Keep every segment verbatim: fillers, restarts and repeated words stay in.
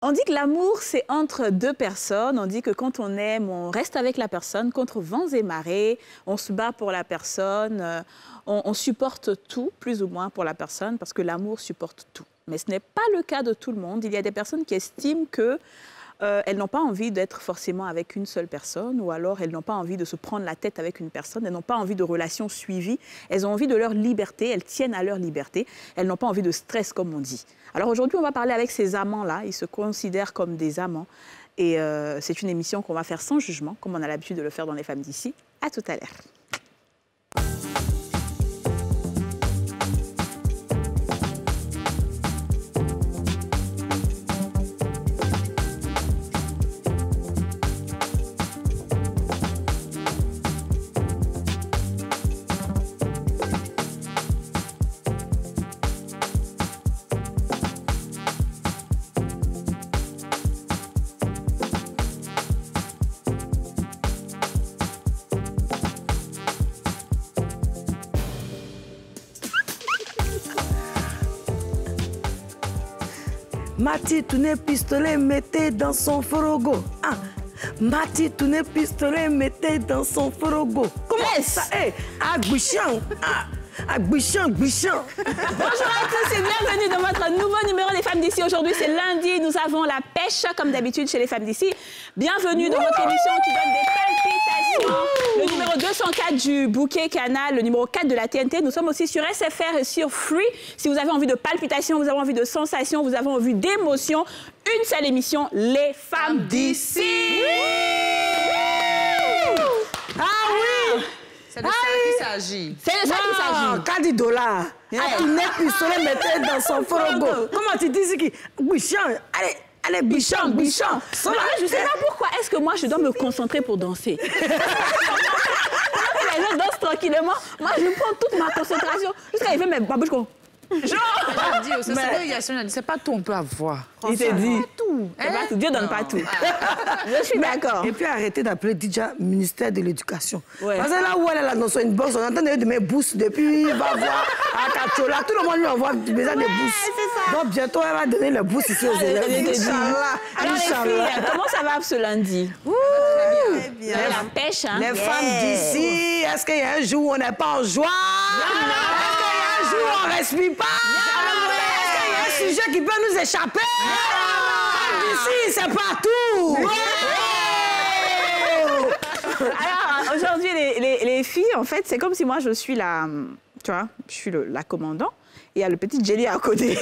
On dit que l'amour, c'est entre deux personnes. On dit que quand on aime, on reste avec la personne contre vents et marées. On se bat pour la personne. Euh, on, on supporte tout, plus ou moins, pour la personne, parce que l'amour supporte tout. Mais ce n'est pas le cas de tout le monde. Il y a des personnes qui estiment que Euh, elles n'ont pas envie d'être forcément avec une seule personne, ou alors elles n'ont pas envie de se prendre la tête avec une personne, elles n'ont pas envie de relations suivies, elles ont envie de leur liberté, elles tiennent à leur liberté, elles n'ont pas envie de stress, comme on dit. Alors aujourd'hui, on va parler avec ces amants-là, ils se considèrent comme des amants, et euh, c'est une émission qu'on va faire sans jugement, comme on a l'habitude de le faire dans Les Femmes d'ici. À tout à l'heure. Mati tournait pistolet, mettait dans son forogo. Ah, Mati tournait pistolet, mettait dans son forogo. Comment yes. ça est? Ah, Bouchon. Ah, ah, Bouchon, Bouchon. Bonjour à tous et bienvenue dans votre nouveau numéro des Femmes d'ici. Aujourd'hui, c'est lundi. Nous avons la pêche, comme d'habitude, chez les Femmes d'ici. Bienvenue dans votre émission qui donne des palpitations. Le numéro deux cent quatre du Bouquet Canal, le numéro quatre de la T N T. Nous sommes aussi sur S F R et sur Free. Si vous avez envie de palpitations, vous avez envie de sensations, vous avez envie d'émotions, une seule émission, les Femmes d'ici. Ah oui! C'est de ah ça oui. qu'il s'agit. C'est de ça qu'il s'agit. quatre dollars. Yeah. Ah, il met pistolet, mettait dans son forogo. Comment tu dis ce qui... Bouchon, allez. Allez, bichon, bichon. Je ne sais pas pourquoi est-ce que moi, je dois me concentrer pour danser. Les gens dansent tranquillement. Moi, je prends toute ma concentration jusqu'à arriver mes babouches comme... Genre dit, c'est mais... c'est pas tout on peut avoir. Il s'est dit. Pas tout. Hein? Pas tout. Dieu donne non. pas tout. Ah. Je suis d'accord. Et puis arrêtez d'appeler déjà ministère de l'Éducation. Ouais. Parce que là où elle est là dans son inbox, on entend de mes bourses depuis, il va voir à Kachola. Tout le monde lui envoie besoin ouais, de bourses. Donc bientôt, elle va donner les bourses ici aux élèves. Inch'Allah. Alors les filles, comment ça va ce lundi? Ouh, très bien. Très bien. La pêche, hein? Les yes. femmes d'ici, est-ce qu'il y a un jour où on n'est pas en joie? Non, non. Est-ce qu'il y a un jour où on ne respire pas? Non. Est-ce qu'il y a un sujet qui peut nous échapper? Non. D'ici, c'est partout. Ouais. Alors, aujourd'hui, les, les, les filles, en fait, c'est comme si moi, je suis la... Tu vois, je suis le, la commandant et il y a le petit Jelly à côté.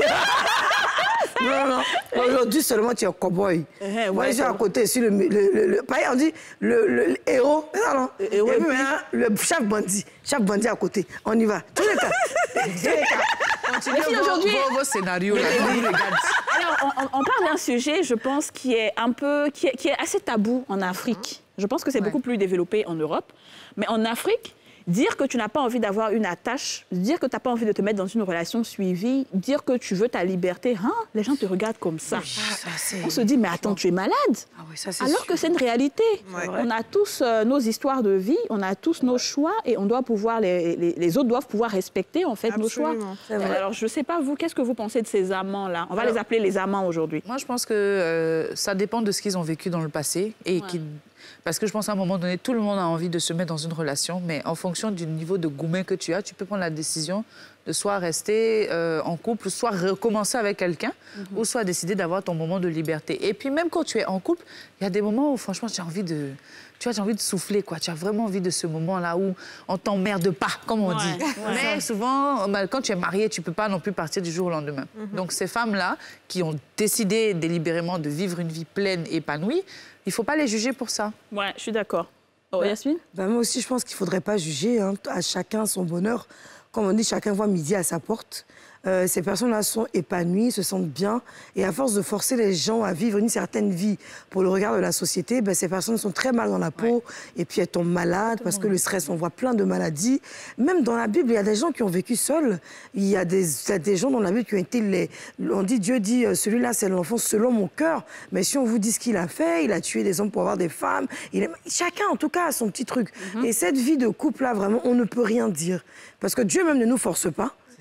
Non, non. Aujourd'hui, seulement, tu es un cow-boy. Uh -huh, Moi, ouais, je suis à côté, sur le... le, le, le pareil, on dit le, le, le héros. Non, non. Et, ouais, et puis, maintenant, le chef bandit. Chef bandit à côté. On y va. Tous les cas. Tous les cas. Continuez vos, vos, vos scénarios. Là, alors, on, on parle d'un sujet, je pense, qui est un peu... qui est, qui est assez tabou en Afrique. Je pense que c'est ouais. beaucoup plus développé en Europe. Mais en Afrique... Dire que tu n'as pas envie d'avoir une attache, dire que tu n'as pas envie de te mettre dans une relation suivie, dire que tu veux ta liberté, hein, les gens te regardent comme ça. Oui, ça on se dit, mais attends, tu es malade. Ah oui, ça, alors sûr. que c'est une réalité. Ouais. On a tous euh, nos histoires de vie, on a tous nos choix et on doit pouvoir, les, les, les autres doivent pouvoir respecter en fait Absolument. nos choix. Alors, je ne sais pas, vous, qu'est-ce que vous pensez de ces amants-là? On va alors, les appeler les amants aujourd'hui. Moi, je pense que euh, ça dépend de ce qu'ils ont vécu dans le passé et ouais. qu'ils... Parce que je pense qu'à un moment donné, tout le monde a envie de se mettre dans une relation, mais en fonction du niveau de gourmet que tu as, tu peux prendre la décision de soit rester euh, en couple, soit recommencer avec quelqu'un, mm-hmm. ou soit décider d'avoir ton moment de liberté. Et puis même quand tu es en couple, il y a des moments où franchement, tu as envie de... Tu vois, tu as envie de souffler, quoi. Tu as vraiment envie de ce moment-là où on t'emmerde pas, comme on ouais, dit. Ouais. Mais souvent, bah, quand tu es marié, tu ne peux pas non plus partir du jour au lendemain. Mm-hmm. Donc ces femmes-là, qui ont décidé délibérément de vivre une vie pleine, épanouie, il ne faut pas les juger pour ça. Ouais, je suis d'accord. Oh, ouais. Yasmine? Ben, moi aussi, je pense qu'il ne faudrait pas juger. Hein, à chacun son bonheur. Comme on dit, chacun voit midi à sa porte. Euh, ces personnes-là sont épanouies, se sentent bien. Et à force de forcer les gens à vivre une certaine vie pour le regard de la société, ben, ces personnes sont très mal dans la peau. Ouais. Et puis elles tombent malades parce que le stress, on voit plein de maladies. Même dans la Bible, il y a des gens qui ont vécu seuls. Il y a des, il y a des gens dans la Bible qui ont été... Les... On dit, Dieu dit, celui-là, c'est l'enfant selon mon cœur. Mais si on vous dit ce qu'il a fait, il a tué des hommes pour avoir des femmes. Il est... Chacun, en tout cas, a son petit truc. Mm-hmm. Et cette vie de couple-là, vraiment, on ne peut rien dire. Parce que Dieu même ne nous force pas.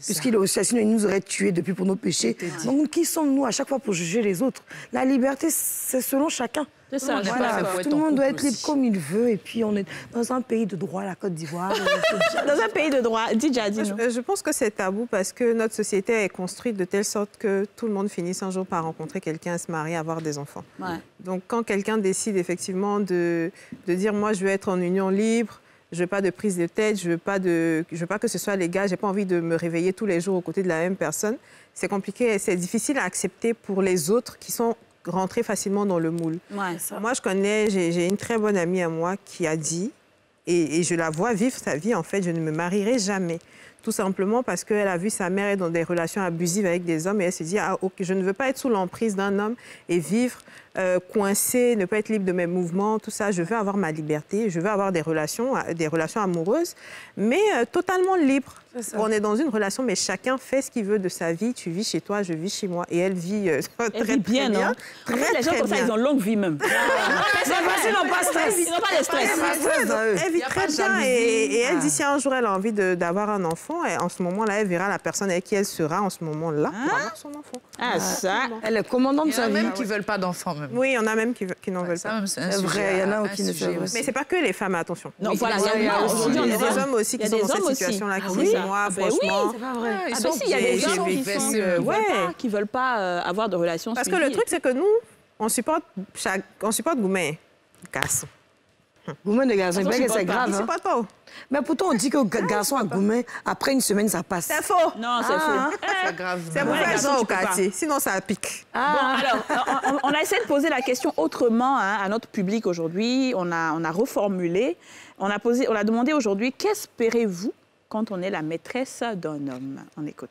puisqu'il est aussi assis, il nous aurait tués depuis pour nos péchés. Donc, qui sommes-nous à chaque fois pour juger les autres? La liberté, c'est selon chacun. C'est ça, On je n'est suis pas d'accord. fait pour Tout être le en monde doit couple être libre aussi. comme il veut. Et puis, on est dans un pays de droit, la Côte d'Ivoire. Dans un pays de droit, dis déjà, dis-nous. Je, je pense que c'est tabou parce que notre société est construite de telle sorte que tout le monde finisse un jour par rencontrer quelqu'un, se marier, avoir des enfants. Ouais. Donc, quand quelqu'un décide effectivement de, de dire « moi, je veux être en union libre », je veux pas de prise de tête, je veux pas de, je veux pas que ce soit légal, j'ai pas envie de me réveiller tous les jours aux côtés de la même personne. C'est compliqué, c'est difficile à accepter pour les autres qui sont rentrés facilement dans le moule. Ouais, ça. Moi, je connais, j'ai j'ai une très bonne amie à moi qui a dit, et, et je la vois vivre sa vie, en fait, je ne me marierai jamais. Tout simplement parce qu'elle a vu sa mère être dans des relations abusives avec des hommes et elle se dit, ah, ok, je ne veux pas être sous l'emprise d'un homme et vivre euh, coincée, ne pas être libre de mes mouvements, tout ça. Je veux avoir ma liberté, je veux avoir des relations, des relations amoureuses, mais euh, totalement libres. On est dans une relation, mais chacun fait ce qu'il veut de sa vie. Tu vis chez toi, je vis chez moi. Et elle vit euh, très, Elle vit bien, très bien. non? Très, En fait, les gens très comme ça, bien. ils ont longue vie même. C'est facile, ils n'ont pas de stress. Ils n'ont pas de stress. Ouais, donc, elle vit Y a très pas de bien jalousie. et, et elle Ah. dit si un jour elle a envie de- d'avoir un enfant, et en ce moment-là, elle verra la personne avec qui elle sera en ce moment-là pour avoir son enfant. Ah, ça. Elle est commandante Il de y en a sa vie. même qui ne veulent pas d'enfants, même. Oui, il y en a même qui, ve- qui n'en veulent Ça, pas. même, c'est un C'est sujet vrai, il y en a à- qui un ne sujet veulent pas. aussi. Mais c'est pas que les femmes, attention. Non, Oui, voilà, il y a- il y a il y a aussi. aussi Aujourd'hui, on Il y est a des des hommes aussi Il y a qui sont des dans cette hommes aussi. situation-là, qui Ah disent, oui. moi, Ah ben oui, franchement... C'est pas vrai. Ouais, ils Ah sont ben si, il y a des j'ai- hommes j'ai qui vécu, sont- qui euh, veulent ouais. pas- qui veulent pas euh, avoir de relations Parce que le suivies. truc, c'est que nous, on supporte, chaque... on supporte Goumen. Casse. Goumen de garçon, Attends, c'est je que c'est supporte pas. grave. Il hein. supporte pas. Mais pourtant, on dit que ga- garçon à Goumen, après une semaine, ça passe. C'est faux. Non, c'est Ah, faux. C'est grave. C'est pour Ouais, les faire garçons, ça au tu peux pas. quartier. Sinon, ça pique. Bon, alors, on, on a essayé de poser la question autrement hein, à notre public aujourd'hui. On a, on a reformulé. On a, posé, on a demandé aujourd'hui, qu'espérez-vous quand on est la maîtresse d'un homme? On écoute.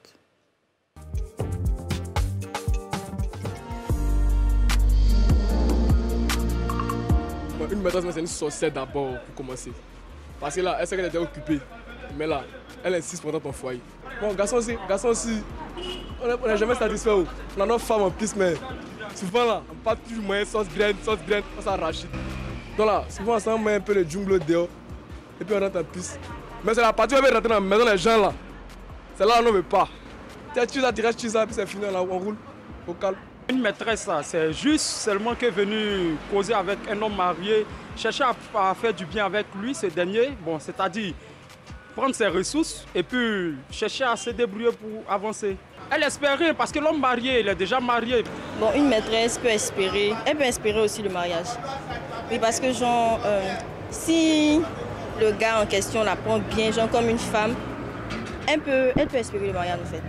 Bon, une maîtresse, c'est une sorcière d'abord, pour commencer. Parce que là, elle sait qu'elle était occupée. Mais là, elle insiste pendant ton foyer. Bon, garçon aussi, garçon aussi, on n'est jamais satisfait. Oh. On a notre femme en plus, mais souvent là, on part toujours moyen sauce graine, sauce graine, on s'arrache. Donc là, souvent, on met un peu le jungle dehors. Et puis on rentre en plus. Mais c'est la partie où on veut rentrer dans la maison des gens là. C'est là où on ne veut pas. Tu as tu restes, tu ça, puis c'est fini, là, on roule au calme. Une maîtresse, ça, c'est juste seulement qu'elle est venue causer avec un homme marié, chercher à, à faire du bien avec lui, ce dernier, bon, c'est-à-dire prendre ses ressources et puis chercher à se débrouiller pour avancer. Elle espérait parce que l'homme marié, il est déjà marié. Bon, une maîtresse peut espérer, elle peut espérer aussi le mariage. Oui, parce que genre, euh, si le gars en question la prend bien, genre comme une femme, elle peut, elle peut espérer le mariage en fait.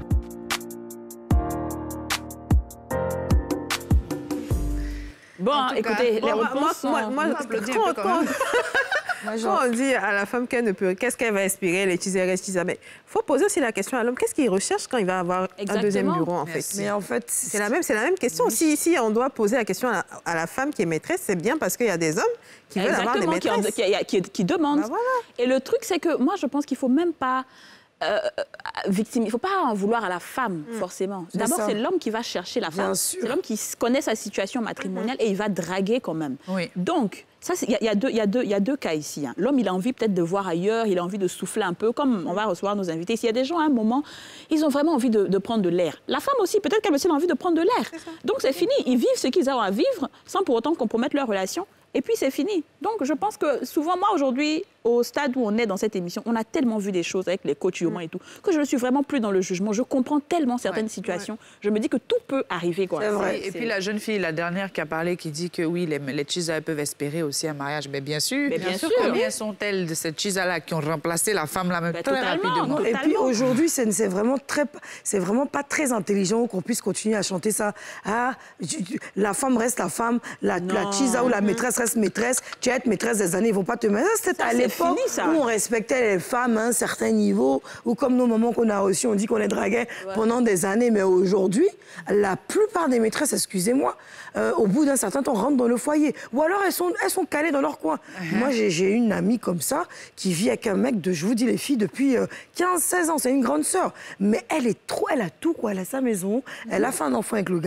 Bon, En tout écoutez, cas, les Bon, moi, réponses moi, sont- moi, On applaudit un quand, peu quand même. quand- quand on dit à la femme qu'elle ne peut, qu'est-ce qu'elle va espérer, les tisers, les tisers, mais il faut poser aussi la question à l'homme, qu'est-ce qu'il recherche quand il va avoir un deuxième Exactement. bureau en fait? Merci. Mais en fait, C'est la même, c'est la même question. Si, si on doit poser la question à la, à la femme qui est maîtresse, c'est bien parce qu'il y a des hommes qui veulent avoir des Exactement, qui, en- maîtresses. qui, qui- qui demandent. Bah voilà. Et le truc, c'est que moi, je pense qu'il ne faut même pas euh, victime. Il ne faut pas en vouloir à la femme, forcément. D'abord, ça. c'est l'homme qui va chercher la Bien femme. sûr. C'est l'homme qui s- connaît sa situation matrimoniale et il va draguer quand même. Oui. Donc, ça, c'est- il y, a- il y, a deux- il y, a deux- il y a deux cas ici. hein. L'homme, il a envie peut-être de voir ailleurs, il a envie de souffler un peu, comme on va recevoir nos invités. S'il y a des gens, à un moment, ils ont vraiment envie de, de prendre de l'air. La femme aussi, peut-être qu'elle aussi a envie de prendre de l'air. Donc, c'est fini. Ils vivent ce qu'ils ont à vivre sans pour autant compromettre leur relation. Et puis, c'est fini. Donc, je pense que souvent, moi, aujourd'hui, au stade où on est dans cette émission, on a tellement vu des choses avec les coachs humains et tout, que je ne suis vraiment plus dans le jugement. Je comprends tellement certaines Ouais. situations. Je me dis que tout peut arriver. Quoi. C'est vrai. Et puis la jeune fille, la dernière qui a parlé, qui dit que oui, les, les Chisa peuvent espérer aussi un mariage. Mais bien sûr, Mais bien sûr. combien sont-elles de ces Chisa-là qui ont remplacé la femme là même Ben, très totalement, rapidement? non. Et puis Totalement. aujourd'hui, c'est c'est vraiment très, c'est vraiment pas très intelligent qu'on puisse continuer à chanter ça. Ah, tu- tu- la femme reste la femme, la, la chisa ou la maîtresse reste maîtresse. Tu vas être maîtresse des années, ils vont pas te mettre. C'était Ça, à c'est l'époque fini, ça. où on respectait les femmes à un certain niveau, ou comme nos mamans qu'on a reçus, on dit qu'on les draguait pendant des années. Mais aujourd'hui, la plupart des maîtresses, excusez-moi, euh, au bout d'un certain temps, rentrent dans le foyer. Ou alors elles sont, elles sont calées dans leur coin. Moi, j'ai j'ai une amie comme ça qui vit avec un mec de, je vous dis les filles, depuis euh, quinze seize ans. C'est une grande sœur. Mais elle est trop, elle a tout, quoi. Elle a sa maison, elle a fait un enfant avec le gars,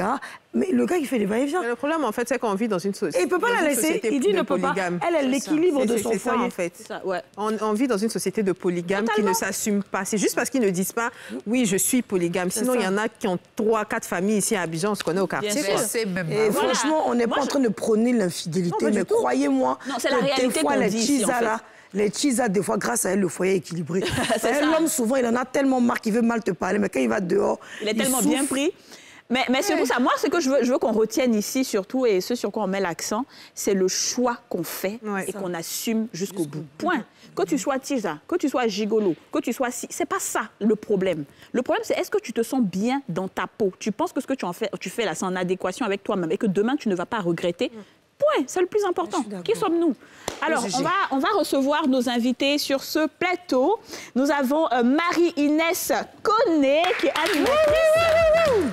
Mais le gars, il fait des va-et-vient. Le problème, en fait, c'est qu'on vit dans une société. Et il ne peut pas la laisser. Il dit, il ne peut pas. Elle, elle l'équilibre de son foyer. foyer. En fait. Ça, ouais. on, on vit dans une société de polygames qui ne s'assument pas. C'est juste parce qu'ils ne disent pas, oui, je suis polygame. Sinon, il y en a qui ont trois, quatre familles ici à Abidjan, on se connaît au quartier. C'est même Et Voilà. franchement, on n'est pas Moi, en train de prôner l'infidélité, Non, mais croyez-moi, Non, c'est la que réalité des fois, qu'on les dit ici, en chisas, fait. là, les chisas, des fois, grâce à elle, le foyer est équilibré. C'est ça. L'homme, souvent, il en a tellement marre qu'il veut mal te parler, mais quand il va dehors, Il est tellement souffre. bien pris. Mais, mais c'est pour ça, moi, ce que je veux, je veux qu'on retienne ici, surtout, et ce sur quoi on met l'accent, c'est le choix qu'on fait Ouais, et ça. qu'on assume jusqu'au bout. Point. Que tu sois tisa, que tu sois gigolo, que tu sois si, c'est pas ça le problème. Le problème, c'est est-ce que tu te sens bien dans ta peau? Tu penses que ce que tu, en fais, tu fais là, c'est en adéquation avec toi-même et que demain, tu ne vas pas regretter? Point, c'est le plus important. Qui sommes-nous? Alors, on va, on va recevoir nos invités sur ce plateau. Nous avons euh, Marie-Inès Koné, qui est animatrice.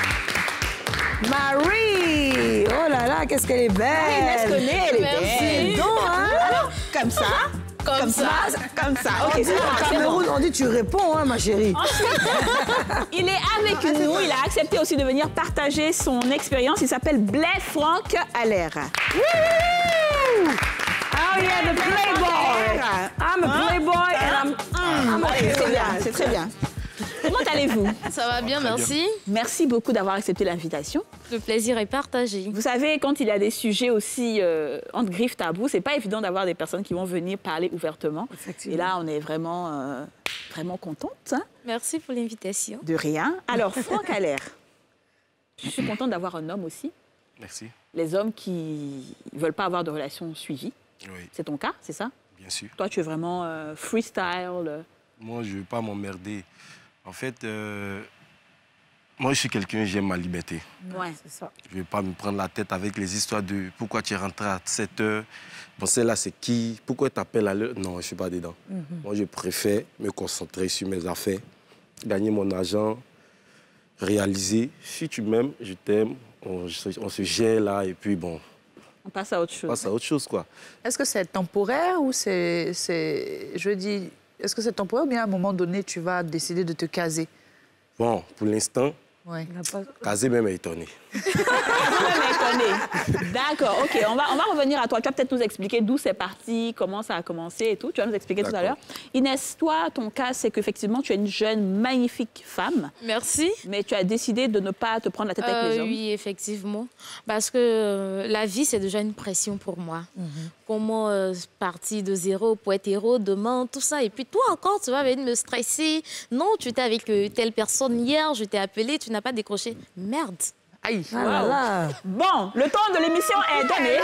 Marie! Oh là là, qu'est-ce qu'elle est belle! Marie-Inès Koné, elle est Merci. belle. Donc, hein? Alors, comme ça. Comme, Comme ça, comme ça. Ok, c'est bon, Au c'est bon. Cameroun, on dit tu réponds, hein, ma chérie. Il est avec nous. Il a accepté aussi de venir partager son expérience. Il s'appelle Blaise Franck Allaire. Oh yeah, the playboy! I'm a playboy and I'm... I'm a Allez, c'est bien, c'est très bien. Comment allez-vous? Ça va bien, merci. Merci beaucoup d'avoir accepté l'invitation. Le plaisir est partagé. Vous savez, quand il y a des sujets aussi euh, entre griffes tabous, c'est pas évident d'avoir des personnes qui vont venir parler ouvertement. Effectivement. Et là, on est vraiment, euh, vraiment contente. Hein, Merci pour l'invitation. de rien. Alors, Franck Allaire, je suis contente d'avoir un homme aussi. Merci. Les hommes qui ne veulent pas avoir de relations suivies. Oui, C'est ton cas, c'est ça? bien sûr. Toi, tu es vraiment euh, freestyle. euh, Moi, je ne veux pas m'emmerder. En fait, euh, moi, je suis quelqu'un, j'aime ma liberté. Ouais. C'est ça. Je ne veux pas me prendre la tête avec les histoires de pourquoi tu es rentré à sept heures. Bon, celle-là, c'est qui? Pourquoi tu t'appelles à l'heure? Non, je ne suis pas dedans. Moi, je préfère me concentrer sur mes affaires, gagner mon argent, réaliser. Si tu m'aimes, je t'aime. On, se- on se gère là et puis bon, On passe à autre on chose. passe à autre chose, quoi. Est-ce que c'est temporaire ou c'est, c'est, je dis, est-ce que c'est temporaire ou bien à un moment donné, tu vas décider de te caser? Bon, pour l'instant, Ouais. Kazé même est étonné. Étonné. D'accord, ok. On va, on va revenir à toi. Tu vas peut-être nous expliquer d'où c'est parti, comment ça a commencé et tout. Tu vas nous expliquer tout à D'accord. l'heure. Inès, toi, ton cas, c'est qu'effectivement, tu es une jeune, magnifique femme, Merci. mais tu as décidé de ne pas te prendre la tête Euh, avec les hommes. oui, effectivement. Parce que euh, la vie, c'est déjà une pression pour moi. Comment euh, partir de zéro pour être héros demain, tout ça. Et puis toi encore, tu vas venir me stresser. Non, tu étais avec euh, telle personne hier, je t'ai appelé, tu n'as pas décroché. Merde. Aïe. Ah là là. Bon, le temps de l'émission est donné.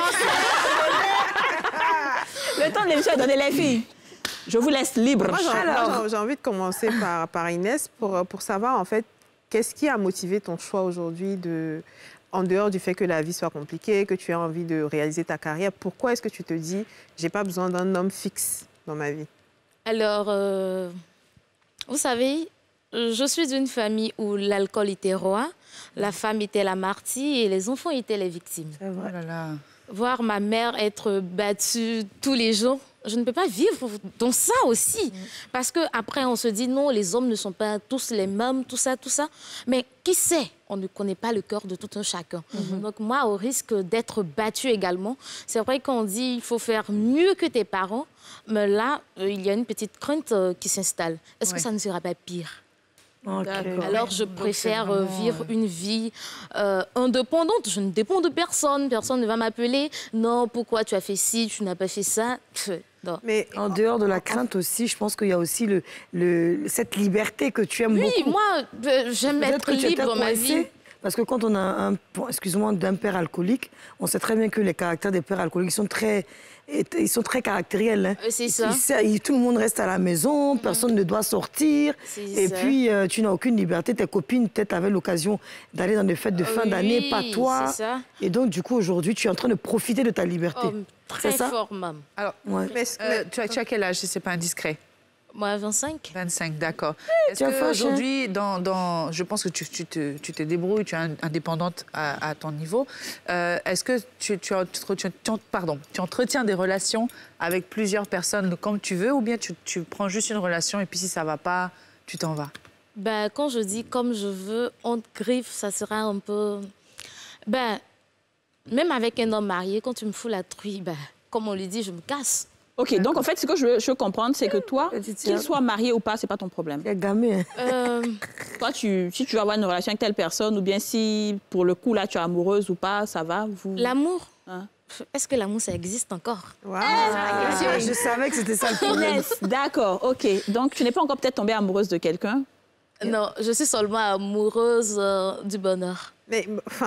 Le temps de l'émission est donné, les filles. Je vous laisse libre. Moi, j'ai- Alors. moi, j'ai j'ai envie de commencer par, par Inès pour, pour savoir, en fait, qu'est-ce qui a motivé ton choix aujourd'hui de... En dehors du fait que la vie soit compliquée, que tu as envie de réaliser ta carrière, pourquoi est-ce que tu te dis, j'ai pas besoin d'un homme fixe dans ma vie? Alors, euh, vous savez, je suis d'une famille où l'alcool était roi, la femme était la martyre et les enfants étaient les victimes. C'est vrai. Oh là là. Voir ma mère être battue tous les jours, je ne peux pas vivre dans ça aussi. Parce qu'après, on se dit non, les hommes ne sont pas tous les mêmes, tout ça, tout ça. Mais qui sait? On ne connaît pas le cœur de tout un chacun. Donc moi, au risque d'être battue également, c'est vrai qu'on dit il faut faire mieux que tes parents, mais là, euh, il y a une petite crainte euh, qui s'installe. Est-ce Ouais. que ça ne sera pas pire? Ok. Alors, je Donc, préfère c'est euh, vraiment, vivre euh, une vie euh, indépendante. Je ne dépends de personne. Personne ne va m'appeler. Non, pourquoi tu as fait ci, tu n'as pas fait ça. Pff, non. Mais En dehors de la crainte aussi, je pense qu'il y a aussi le, le, cette liberté que tu aimes Oui, beaucoup. moi, euh, j'aime Peut-être être que tu étais libre dans ma coincé, vie. Parce que quand on a un, bon, excuse-moi, d'un père alcoolique, on sait très bien que les caractères des pères alcooliques sont très, ils sont très caractériels. Hein. Euh, c'est ça. Ils savent- ils- tout le monde reste à la maison, personne ne doit sortir. C'est Et ça. puis, euh, tu n'as aucune liberté. Tes copines, peut-être, avaient l'occasion d'aller dans des fêtes de fin Oui, d'année, pas toi. c'est ça. Et donc, du coup, aujourd'hui, tu es en train de profiter de ta liberté. Oh, très C'est ça fort, même. Alors, Ouais. mais est-ce que- euh, tu, as, tu as quel âge si c'est pas indiscret? Moi, vingt-cinq. vingt-cinq, d'accord. Est-ce tu as fâché. qu'aujourd'hui, dans, dans, je pense que tu, tu, te, tu te débrouilles, tu es in- indépendante à, à ton niveau. Euh, Est-ce que tu, tu, entretiens, tu, pardon, tu entretiens des relations avec plusieurs personnes comme tu veux ou bien tu, tu prends juste une relation et puis si ça ne va pas, tu t'en vas? Ben, quand je dis comme je veux, entre griffes, ça sera un peu... Ben, même avec un homme marié, quand tu me fous la truie, ben, comme on lui dit, je me casse. OK, donc en fait, ce que je veux, je veux comprendre, c'est que toi, qu'il soit marié ou pas, c'est pas ton problème. Il y a gamé. Euh, Toi, tu, si tu veux avoir une relation avec telle personne, ou bien si, pour le coup, là, tu es amoureuse ou pas, ça va, vous... L'amour, Hein? est-ce que l'amour, ça existe encore? Wow. Ah, je savais que c'était ça le problème. Inès, d'accord, OK. Donc, tu n'es pas encore peut-être tombée amoureuse de quelqu'un? Non, je suis seulement amoureuse euh, du bonheur. Mais, enfin...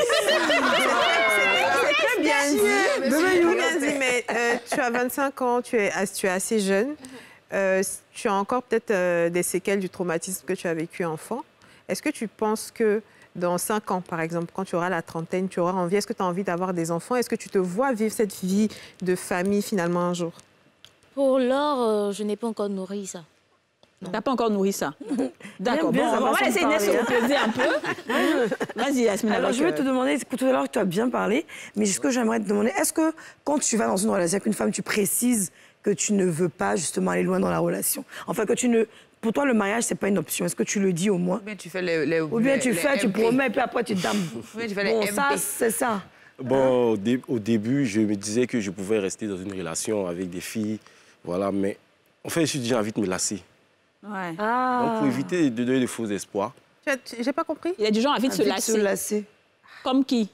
c'est très bien dit. C'est très bien dit, mais euh, tu as vingt-cinq ans, tu es, tu es assez jeune. Euh, tu as encore peut-être euh, des séquelles du traumatisme que tu as vécu enfant. Est-ce que tu penses que dans cinq ans, par exemple, quand tu auras la trentaine, tu auras envie, est-ce que tu as envie d'avoir des enfants? Est-ce que tu te vois vivre cette vie de famille finalement un jour? Pour l'heure, euh, je n'ai pas encore nourri ça. Tu n'as pas encore nourri ça? D'accord, Bien, bon, ça on va va se laisser Inès se parler, hein. reposer un peu. Vas-y, Yasmine. Alors, avec, je vais euh, te demander, tout à l'heure, tu as bien parlé, mais ce que j'aimerais te demander, est-ce que quand tu vas dans une relation avec une femme, tu précises que tu ne veux pas justement aller loin dans la relation? Enfin, que tu ne... Pour toi, le mariage, c'est pas une option. Est-ce que tu le dis au moins? Ou bien tu fais les, les, Ou bien les- tu les fais, tu M P. promets, et puis après, tu dames. Ou bien tu fais les Bon, M P. ça, c'est ça. Bon, au, dé- au début, je me disais que je pouvais rester dans une relation avec des filles, voilà, mais en fait, je suis déjà envie de me lasser. Ouais. Ah. Donc, pour éviter de donner de faux espoirs, Tu as- tu- J'ai pas compris. Il a du genre envie de se Envie de lasser. se lasser. Comme qui?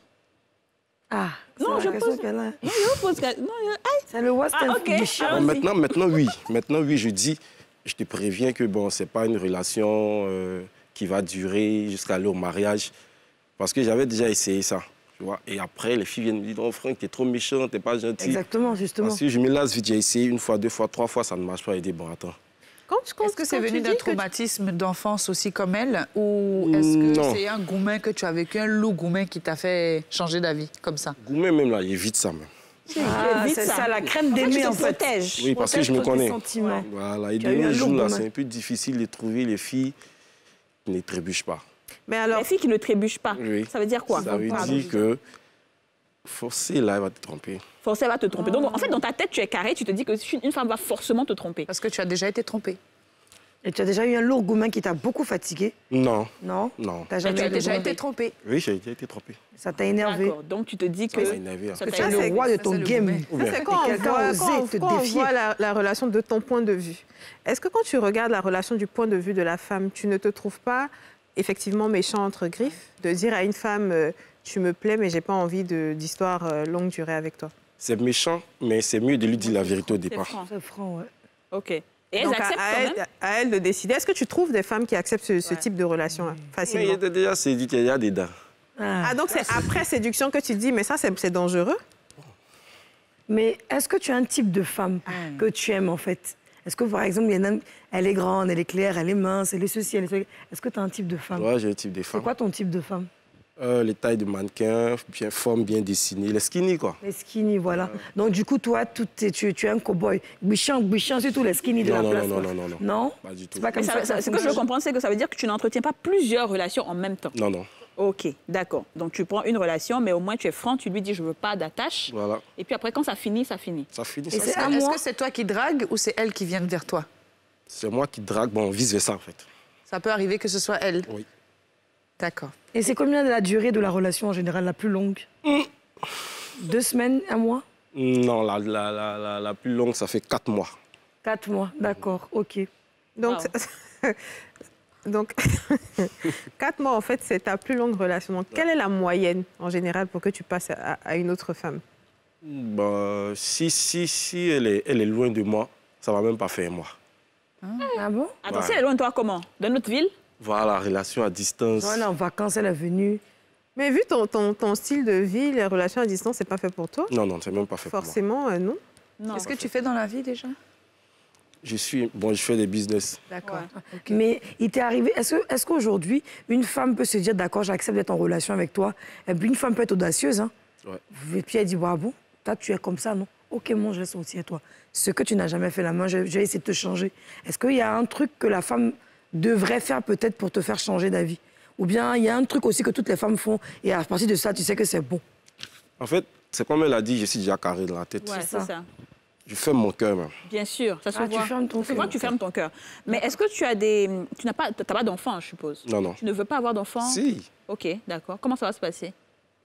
Ah. Non, c'est je la question pose- qu'elle a. Non, je vous pose... Non, il- C'est le West Ah, End ok. du chien. Ah, bon, maintenant, maintenant, oui. Maintenant, oui, je dis, je te préviens que bon, c'est pas une relation euh, qui va durer jusqu'à leur mariage. Parce que j'avais déjà essayé ça, tu vois. Et après, les filles viennent me dire, oh, Franck, t'es trop méchant, t'es pas gentil. Exactement, justement. Parce que je me lasse vite, j'ai essayé une fois, deux fois, trois fois, ça ne marche pas. Et je dis, bon, attends. Quand, quand, Est-ce que c'est quand tu venu dis d'un que tu- traumatisme d'enfance aussi comme elle? Ou est-ce que Non. c'est un goumen que tu as vécu, un loup goumen qui t'a fait changer d'avis comme ça? Gourmet, même là, j'évite ça, même. Ah, vite c'est ça. ça, la crème En fait, tu d'aimer, te en fait. protèges. Oui, parce que je me Protège tes connais. sentiments. Voilà, et Tu de as eu un nos jours, lourd là, gourmet. c'est un peu difficile de trouver les filles qui ne trébuchent pas. Mais alors, Les filles qui ne trébuchent pas. Oui. Ça veut dire quoi? Ça veut Pardon, dire je- que forcer, là, elle va te tromper. Forcément, elle va te tromper. Donc, en fait, dans ta tête, tu es carré, tu te dis que une femme va forcément te tromper. Parce que tu as déjà été trompée. Et tu as déjà eu un lourd gourmet qui t'a beaucoup fatigué? Non, Non? non. T'as Tu jamais as eu de déjà gourmet? été trompée. Oui, j'ai déjà été trompé. Ça t'a énervé? D'accord. Donc, tu te dis que... Ça m'a énervé. hein. Ça Que t'a tu es énervé. le roi de Ça, ton c'est le game. gourmet. Ou ça, bien, c'est quand on quelqu'un voit, a osé quand on- te quand on défier. voit la, la relation de ton point de vue. Est-ce que quand tu regardes la relation du point de vue de la femme, tu ne te trouves pas effectivement méchant entre griffes de dire à une femme euh, tu me plais mais j'ai pas envie de- d'histoire euh, longue durée avec toi? c'est méchant, mais c'est mieux de lui dire la vérité au C'est départ. franc. C'est franc, ouais. OK. Et elles Donc, à- acceptent à, quand elle, même? à elle de décider. Est-ce que tu trouves des femmes qui acceptent ce, ce Ouais. type de relation-là Mais facilement? il était déjà séduit, il y a des dents. Ah. Ah, donc c'est après séduction que tu te dis mais ça c'est c'est dangereux? Mais est-ce que tu as un type de femme que tu aimes, en fait? Est-ce que, par exemple, il y en a, elle est grande, elle est claire, elle est mince, elle est ceci, elle est ceci. Est-ce que tu as un type de femme? Ouais, j'ai le type de C'est femme. quoi ton type de femme? Euh, les tailles de mannequin, bien forme, bien dessinée. Les skinny, quoi. Les skinny, voilà. Donc, du coup, toi, tout est- tu, tu es un cow-boy. Bichon, bichon, surtout les skinny de Non, la non, place. non, quoi. non, non, non. Non? Pas du tout. C'est pas Mais comme ça- ça, que ça- ça ce que je veux fonctionne. comprendre, c'est que ça veut dire que tu n'entretiens pas plusieurs relations en même temps. Non, non. OK, d'accord. Donc, tu prends une relation, mais au moins, tu es franc, tu lui dis, je veux pas d'attache. Voilà. Et puis après, quand ça finit, ça finit. Ça finit, Et ça. c'est Est-ce à que est-ce moi. que c'est toi qui drague ou c'est elle qui vient vers toi? C'est moi qui drague, bon, vice-versa, en fait. Ça peut arriver que ce soit elle. Oui. D'accord. Et c'est combien de la durée de la relation en général la plus longue? Deux semaines, un mois? Non, la, la, la, la, la plus longue, ça fait quatre mois. Quatre mois, d'accord, ok. Donc, Wow. donc quatre mois, en fait, c'est ta plus longue relation. Donc, quelle est la moyenne, en général, pour que tu passes à, à une autre femme? Bah, si, si, si elle est, elle est loin de moi, ça va même pas faire un mois. Ah bon? Attends, Ouais. si elle est loin de toi, comment? Dans notre ville? Voilà, relation à distance. Elle est en vacances, elle est venue. Mais vu ton, ton, ton style de vie, les relations à distance, c'est pas fait pour toi? Non, non, c'est même pas fait Forcément, euh, non. Non. Qu'est-ce que tu fais dans la vie déjà? pour moi. Je suis, bon, je fais des business. D'accord. Ouais. Ok. Mais il t'est arrivé, est-ce que- est-ce qu'aujourd'hui, une femme peut se dire, d'accord, j'accepte d'être en relation avec toi, et puis une femme peut être audacieuse, hein? Ouais. Et puis elle dit, bah bon, toi tu es comme ça, non? Ok, moi je reste aussi à toi. Ce que tu n'as jamais fait la main, je, je vais essayer de te changer. Est-ce qu'il y a un truc que la femme devrait faire peut-être pour te faire changer d'avis? Ou bien il y a un truc aussi que toutes les femmes font, et à partir de ça, tu sais que c'est bon. En fait, c'est comme elle a dit, je suis déjà carré dans la tête. Ouais, c'est ça. ça. Je ferme mon cœur, même. Bien sûr, ça se Ah, tu voit. fermes ton Ça se voit cœur. que tu fermes ton cœur. Mais est-ce que tu as des... Tu n'as pas... T'as pas d'enfant, je suppose. Non, non. Tu ne veux pas avoir d'enfant? Si. OK, d'accord. Comment ça va se passer?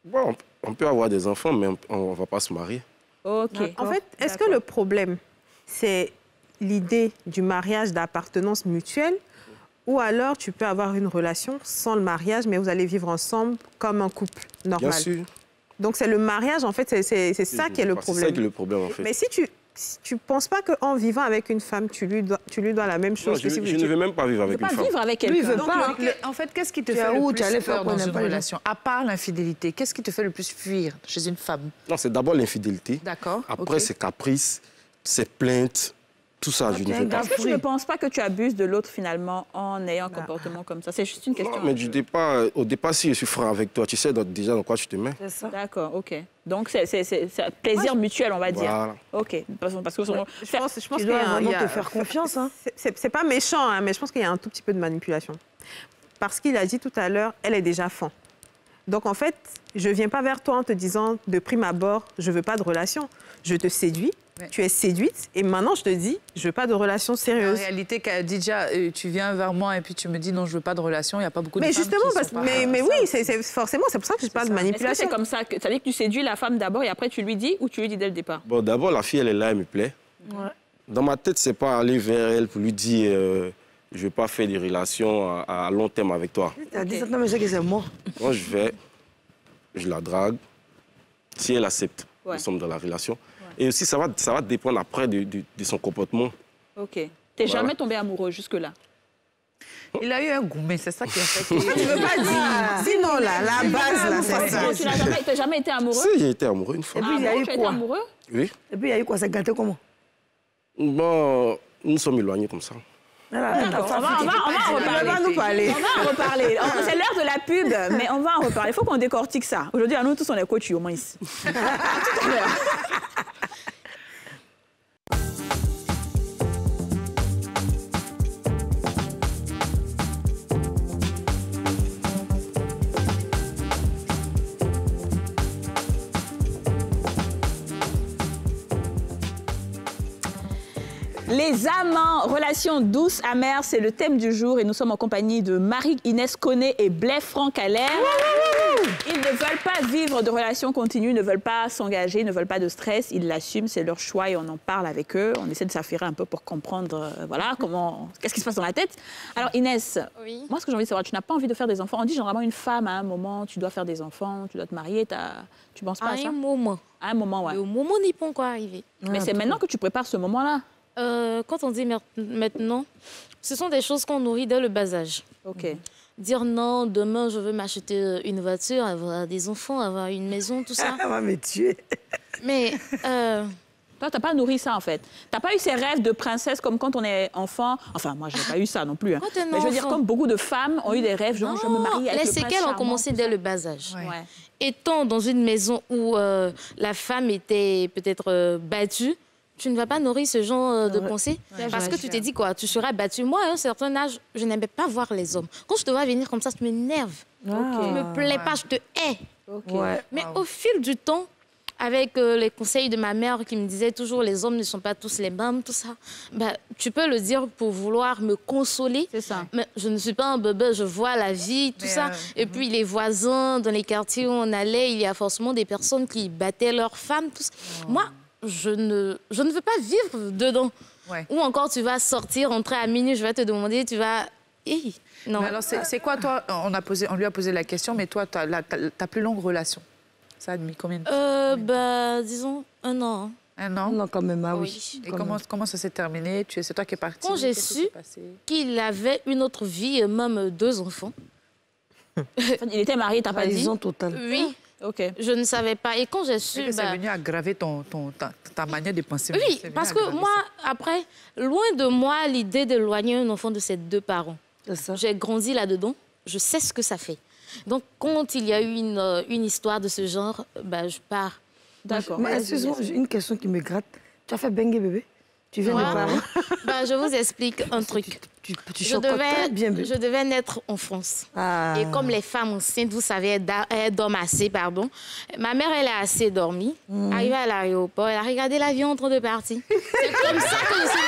Bon, on peut avoir des enfants, mais on ne va pas se marier. Ok. En fait, est-ce que le problème, c'est l'idée du mariage d'appartenance mutuelle ou alors tu peux avoir une relation sans le mariage, mais vous allez vivre ensemble comme un couple normal? Bien sûr. Donc, c'est le mariage, en fait, c'est ça qui est le problème. C'est ça qui est le problème, en fait. Mais si tu tu ne penses pas qu'en vivant avec une femme, tu lui dois, tu lui dois la même chose? Non, je, que si je ne veux même pas vivre avec une pas femme. vivre avec Lui, il quelqu'un. veut pas. Le- le- en fait, qu'est-ce qui te Tu fait as le où? plus Tu allais peur faire quoi, dans n'aime une pas les relation? À part l'infidélité, qu'est-ce qui te fait le plus fuir chez une femme? Non, c'est d'abord l'infidélité. D'accord. Après, ok. c'est caprice, c'est plainte, tout ça, je ne veux pas. Est-ce que tu ne penses pas que tu abuses de l'autre finalement en ayant un comportement comme ça? C'est juste une question. Non, mais du départ, au départ, si je suis franc avec toi, tu sais donc, déjà dans quoi tu te mets. C'est ça. D'accord, ok. Donc c'est c'est- c'est- c'est un plaisir mutuel, on va dire. Voilà. Ok. Parce, parce que Je pense, je pense Tu qu'il y dois a un- vraiment il y a- te faire confiance. Hein. C'est- C'est c'est pas méchant, hein, mais je pense qu'il y a un tout petit peu de manipulation. Parce qu'il a dit tout à l'heure, elle est déjà fan. Donc en fait, je viens pas vers toi en te disant de prime abord, je veux pas de relation. Je te séduis, Ouais. tu es séduite, et maintenant je te dis, je veux pas de relation En sérieuse. réalité, Khadija, euh, tu viens vers moi et puis tu me dis non, je veux pas de relation. Il n'y a pas beaucoup de Mais femmes justement, qui parce, sont pas- mais, mais ça oui, aussi. c'est c'est forcément, c'est pour ça que je parle de Est-ce que manipulation. c'est comme ça que ça veut dire que tu séduis la femme d'abord et après tu lui dis ou tu lui dis dès le départ? Bon, d'abord, la fille, elle est là, elle me plaît. Ouais. Dans ma tête, c'est pas aller vers elle pour lui dire euh, je ne veux pas faire des relations à, à long terme avec toi. Tu as dit ça, non, mais c'est que c'est moi. Moi, je vais, je la drague. Si elle accepte, Ouais. nous sommes dans la relation. Et aussi, ça va, ça va dépendre après de, de- de son comportement. Ok. T'es Voilà. jamais tombé amoureux jusque-là? Il a eu un goût, mais c'est ça qui a fait que... Je veux pas dire. Sinon, là, la base, là, c'est ça. Non, tu n'as jamais, t'as jamais été amoureux? Si, j'ai été amoureux une fois. Et puis, il y a bon, eu tu as été quoi? amoureux? Oui. Et puis, il y a eu quoi? Ça gâtait comment? Bon, nous sommes éloignés comme ça. Voilà, D'accord, ta on va, femme, on va, on va en On va reparler. nous parler. On va en reparler. On- C'est l'heure de la pub, mais on va en reparler. Il faut qu'on décortique ça. Aujourd'hui, à nous tous, on est coachs au moins ici. À tout à l'heure. Les amants, relations douces, amères, c'est le thème du jour et nous sommes en compagnie de Marie-Inès Koné et Blaise Franck Allaire. Ils ne veulent pas vivre de relations continues, ne veulent pas s'engager, ne veulent pas de stress. Ils l'assument, c'est leur choix et on en parle avec eux. On essaie de s'affairer un peu pour comprendre, euh, voilà, comment, qu'est-ce qui se passe dans la tête. Alors Inès, Oui. moi ce que j'ai envie de savoir, tu n'as pas envie de faire des enfants. On dit généralement une femme à un moment, tu dois faire des enfants, tu dois te marier, t'as- tu penses pas À à ça? un moment. À un moment, ouais. Le moment n'est pas encore arrivé. Mais c'est maintenant que tu prépares ce moment-là. Euh, quand on dit mer- maintenant, ce sont des choses qu'on nourrit dès le bas âge. Ok. Dire non, demain je veux m'acheter une voiture, avoir des enfants, avoir une maison, tout ça. elle va me tuer. Mais euh, Toi, t'as pas nourri ça, en fait. T'as pas eu ces rêves de princesse comme quand on est enfant. Enfin, moi, j'ai pas eu ça non plus. Hein. Quand t'es Mais je veux dire, enfant. comme beaucoup de femmes ont eu des rêves, genre, je veux me marier avec les le prince séquelles ont charmant, commencé tout dès ça. le bas âge. Ouais. Ouais. Étant dans une maison où euh, la femme était peut-être euh, battue, tu ne vas pas nourrir ce genre euh, de Ouais. pensée. Ouais, Parce ouais, que tu je- t'es dit quoi, tu seras battue. Moi, à un certain âge, je n'aimais pas voir les hommes. Quand je te vois venir comme ça, tu m'énerves. Tu me plais pas, je te hais. Ok. Ouais. Mais au fil du temps, avec euh, les conseils de ma mère qui me disait toujours les hommes ne sont pas tous les mêmes, tout ça, bah, tu peux le dire pour vouloir me consoler. C'est ça. Mais je ne suis pas un bébé, je vois la vie, tout Mais, ça. euh, Et puis les voisins, dans les quartiers où on allait, il y a forcément des personnes qui battaient leurs femmes. Tout ça. Moi, je ne, je ne veux pas vivre dedans. Ouais. Ou encore, tu vas sortir, rentrer à minuit, je vais te demander, tu vas... Hi, non. Mais alors, c'est c'est quoi, toi, on, a posé, on lui a posé la question, mais toi, ta, la- ta, ta plus longue relation, ça a mis combien de temps? Euh, bah, disons, un an. hein. Un an? Non, quand même, ah oui. Oui. Et quand comment, même. comment ça s'est terminé? Tu- C'est toi qui es partie? Quand j'ai Qu'est-ce qui su- s'est passé? Qu'il avait une autre vie, même deux enfants. Il était marié, t'as pas dit? Trahison totale. Oui, Ok. je ne savais pas. Et quand j'ai C'est su... que c'est bah, venu aggraver ton, ton, ta, ta manière de penser. oui, C'est venu parce que aggraver moi, ça. après, loin de moi l'idée d'éloigner un enfant de ses deux parents. C'est ça. J'ai grandi là-dedans, je sais ce que ça fait. Donc, quand il y a eu une, euh, une histoire de ce genre, bah, je pars. D'accord. Mais Vas-y, excuse-moi, vas-y. j'ai une question qui me gratte. Tu as fait bengue bébé? Tu viens Voilà. de parler? Bah, je vous explique un truc. Tu, tu Je chocottes très devais, bien bébé. je devais naître en France. Ah. Et comme les femmes enceintes, vous savez, elles, da- elles dorment assez, pardon. Ma mère, elle a assez dormi. Mm. Arrivée à l'aéroport, elle a regardé l'avion en train de partir. C'est comme ça que je suis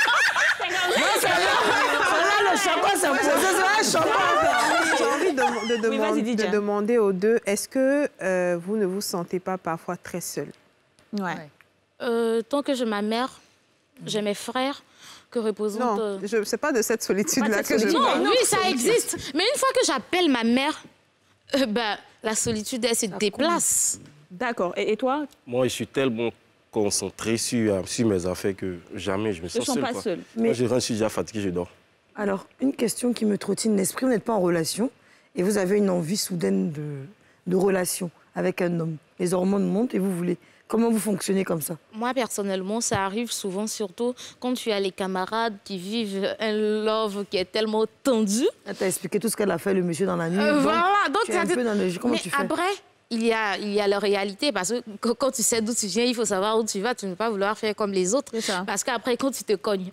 Là, le chapeau, c'est posé, c'est un chapeau. J'ai envie de, de, demande, oui, de demander aux deux, est-ce que euh, vous ne vous sentez pas parfois très seul? Ouais. ouais. Euh, tant que j'ai ma mère, j'ai mes frères que représentent... Non, euh... je ne sais pas de cette solitude-là que solitude. je Non, parle. oui, ça existe. Mais une fois que j'appelle ma mère, euh, ben, la solitude, elle se ça déplace. D'accord. Et, et toi? Moi, je suis tellement concentré sur, euh, sur mes affaires que jamais je me sens seul. Pas quoi. seul. Mais... Moi, je rentre, je suis déjà fatigué, je dors. Alors, une question qui me trottine l'esprit, vous n'êtes pas en relation et vous avez une envie soudaine de, de relation avec un homme. Les hormones montent et vous voulez... Comment vous fonctionnez comme ça? Moi, personnellement, ça arrive souvent, surtout quand tu as les camarades qui vivent un love qui est tellement tendu. Elle t'a expliqué tout ce qu'elle a fait, le monsieur, dans la nuit. Euh, donc, voilà, donc tu es un peu dans le... Comment mais tu fais? après, il y, a, il y a la réalité, parce que quand tu sais d'où tu viens, il faut savoir où tu vas. Tu ne peux pas vouloir faire comme les autres. Parce qu'après, quand tu te cognes,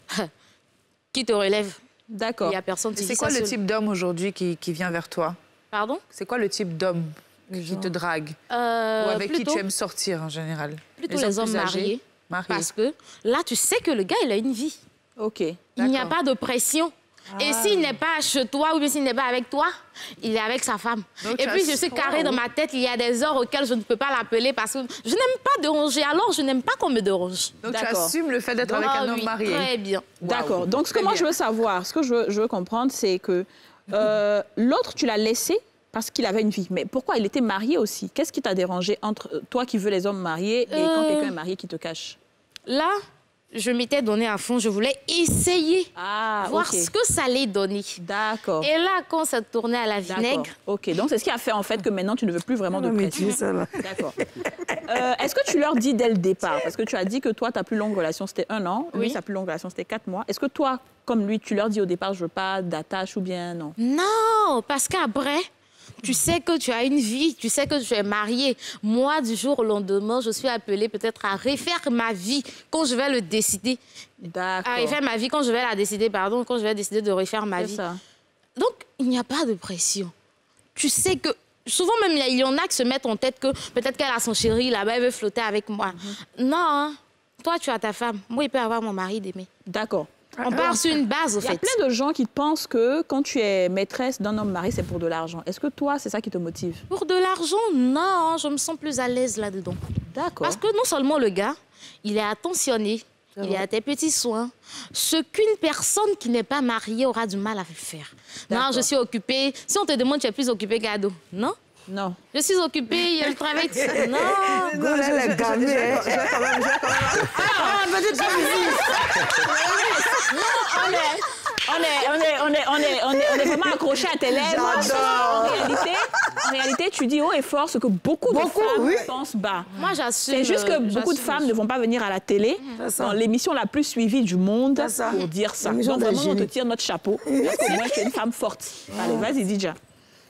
qui te relève? D'accord. Il n'y a personne qui C'est quoi le seul. type d'homme aujourd'hui qui, qui vient vers toi? Pardon? C'est quoi le type d'homme qui te drague? euh, Ou avec plutôt, qui tu aimes sortir en général? Plutôt les, les hommes mariés, mariés. Parce que là, tu sais que le gars, il a une vie. OK. Il n'y a pas de pression. Ah. Et s'il n'est pas chez toi ou bien s'il n'est pas avec toi, il est avec sa femme. Donc, et puis, je suis carré oh. dans ma tête. Il y a des heures auxquelles je ne peux pas l'appeler parce que je n'aime pas déranger. Alors, je n'aime pas qu'on me dérange. Donc, tu assumes le fait d'être avec un homme oui, marié? Très bien. Wow. D'accord. Donc, ce que moi, je veux savoir, ce que je veux, je veux comprendre, c'est que euh, l'autre, tu l'as laissé parce qu'il avait une vie. Mais pourquoi il était marié aussi? Qu'est-ce qui t'a dérangé entre toi qui veux les hommes mariés et euh... quand quelqu'un est marié qui te cache? Là, je m'étais donné à fond. Je voulais essayer, ah, voir okay. ce que ça allait donner. D'accord. Et là, quand ça tournait à la vinaigre... OK. Donc, c'est ce qui a fait, en fait, que maintenant, tu ne veux plus vraiment de pression. D'accord. Euh, Est-ce que tu leur dis dès le départ? Parce que tu as dit que toi, ta plus longue relation, c'était un an. Oui. Lui, sa plus longue relation, c'était quatre mois. Est-ce que toi, comme lui, tu leur dis au départ, je veux pas d'attache ou bien non? Non, parce qu'après... Tu sais que tu as une vie, tu sais que tu es mariée. Moi, du jour au lendemain, je suis appelée peut-être à refaire ma vie quand je vais le décider. D'accord. À refaire ma vie quand je vais la décider, pardon, quand je vais décider de refaire ma vie. Ça. Donc, il n'y a pas de pression. Tu sais que... Souvent, même, il y en a qui se mettent en tête que peut-être qu'elle a son chéri là-bas, elle veut flotter avec moi. Mm-hmm. Non, hein. Toi, tu as ta femme. Moi, il peut avoir mon mari d'aimer. D'accord. On part sur une base, au fait. Il y a plein de gens qui pensent que quand tu es maîtresse d'un homme marié, c'est pour de l'argent. Est-ce que toi, c'est ça qui te motive? Pour de l'argent, non. Je me sens plus à l'aise là-dedans. D'accord. Parce que non seulement le gars, il est attentionné, il vrai. est à tes petits soins. Ce qu'une personne qui n'est pas mariée aura du mal à faire. Non, je suis occupée. Si on te demande, tu es plus occupée qu'ado. Non? Non. Je suis occupée, je travaille tout ça. Non. Non, là, la gamme, je vais quand même, je vais quand même... Ah, petite on est, on est, on est, on est, on est, on est, on est vraiment accroché à tes lèvres. En réalité, en réalité, tu dis haut et fort ce que beaucoup, beaucoup de femmes oui. pensent bas. Moi, j'assume. C'est juste que beaucoup de femmes ne vont pas venir à la télé, dans l'émission la plus suivie du monde, pour dire ça. Donc, vraiment, on te tire notre chapeau. Parce que moi, je suis une femme forte. Allez, vas-y, dis déjà.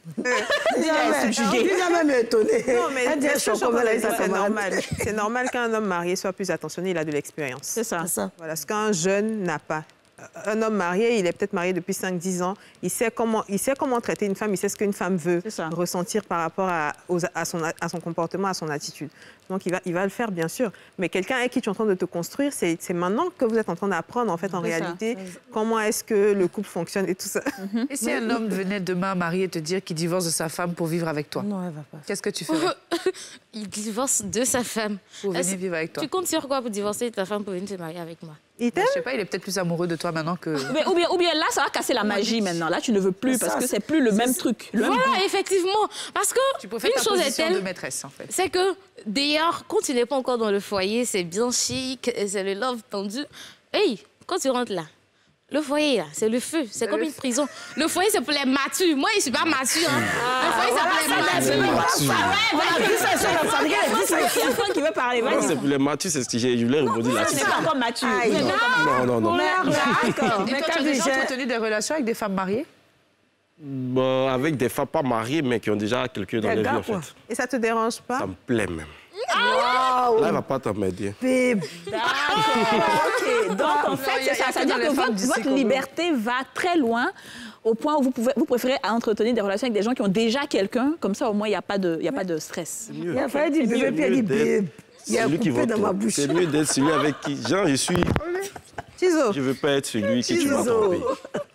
jamais étonné. Non, mais c'est normal. C'est normal qu'un homme marié soit plus attentionné, il a de l'expérience. C'est ça. ça. Voilà, ce qu'un jeune n'a pas. Un homme marié, il est peut-être marié depuis cinq dix ans, il sait, comment, il sait comment traiter une femme, il sait ce qu'une femme veut ressentir par rapport à, aux, à, son, à son comportement, à son attitude. Donc, il va, il va le faire, bien sûr. Mais quelqu'un avec qui tu es en train de te construire, c'est maintenant que vous êtes en train d'apprendre, en fait, en réalité, ça. comment est-ce que le couple fonctionne et tout ça. Mm-hmm. Et si un homme venait demain marié te dire qu'il divorce de sa femme pour vivre avec toi? Non, elle va pas. Qu'est-ce que tu ferais? Il divorce de sa femme. Pour venir vivre avec toi. Tu comptes sur quoi pour divorcer de ta femme pour venir te marier avec moi? Il t'aime? Je sais pas, il est peut-être plus amoureux de toi maintenant que... Mais, ou, bien, ou bien là, ça va casser la magie maintenant. Là, tu ne veux plus parce que c'est plus le même truc. Le voilà, même effectivement. Parce que tu peux faire une ta chose position est telle, de maîtresse, en fait. C'est que, d'ailleurs, quand tu n'es pas encore dans le foyer, c'est bien chic, c'est le love tendu. Hey, quand tu rentres là, le foyer, là, c'est le feu. C'est comme une prison. Le foyer, c'est pour les matures. Moi, je ne suis pas mature. Hein. Ah, le foyer, c'est pour les matures. Il y a quelqu'un qui veut parler. C'est pour les matures, c'est ce que je voulais répondre là-dessus. C'est pas encore mature. Non, non, non. D'accord. Et toi, tu as déjà entretenu des relations avec des femmes mariées? Bon, avec des femmes pas mariées, mais qui ont déjà quelqu'un dans leur vie, en fait. Et ça te dérange pas? Ça me plaît même. Ah, là, elle va pas t'emmerder. D'accord, OK. Donc, en fait, c'est ça. Ça veut dire que votre, votre liberté va très loin au point où vous, pouvez, vous préférez entretenir des relations avec des gens qui ont déjà quelqu'un. Comme ça, au moins, il n'y a pas de, il y a pas de stress. Il a fallu dire bébé, puis elle dit bébé. Il y a coupé dans ma bouche. C'est mieux d'être celui avec qui... Genre, je suis... Tizo. Je ne veux pas être celui que tu vas tromper.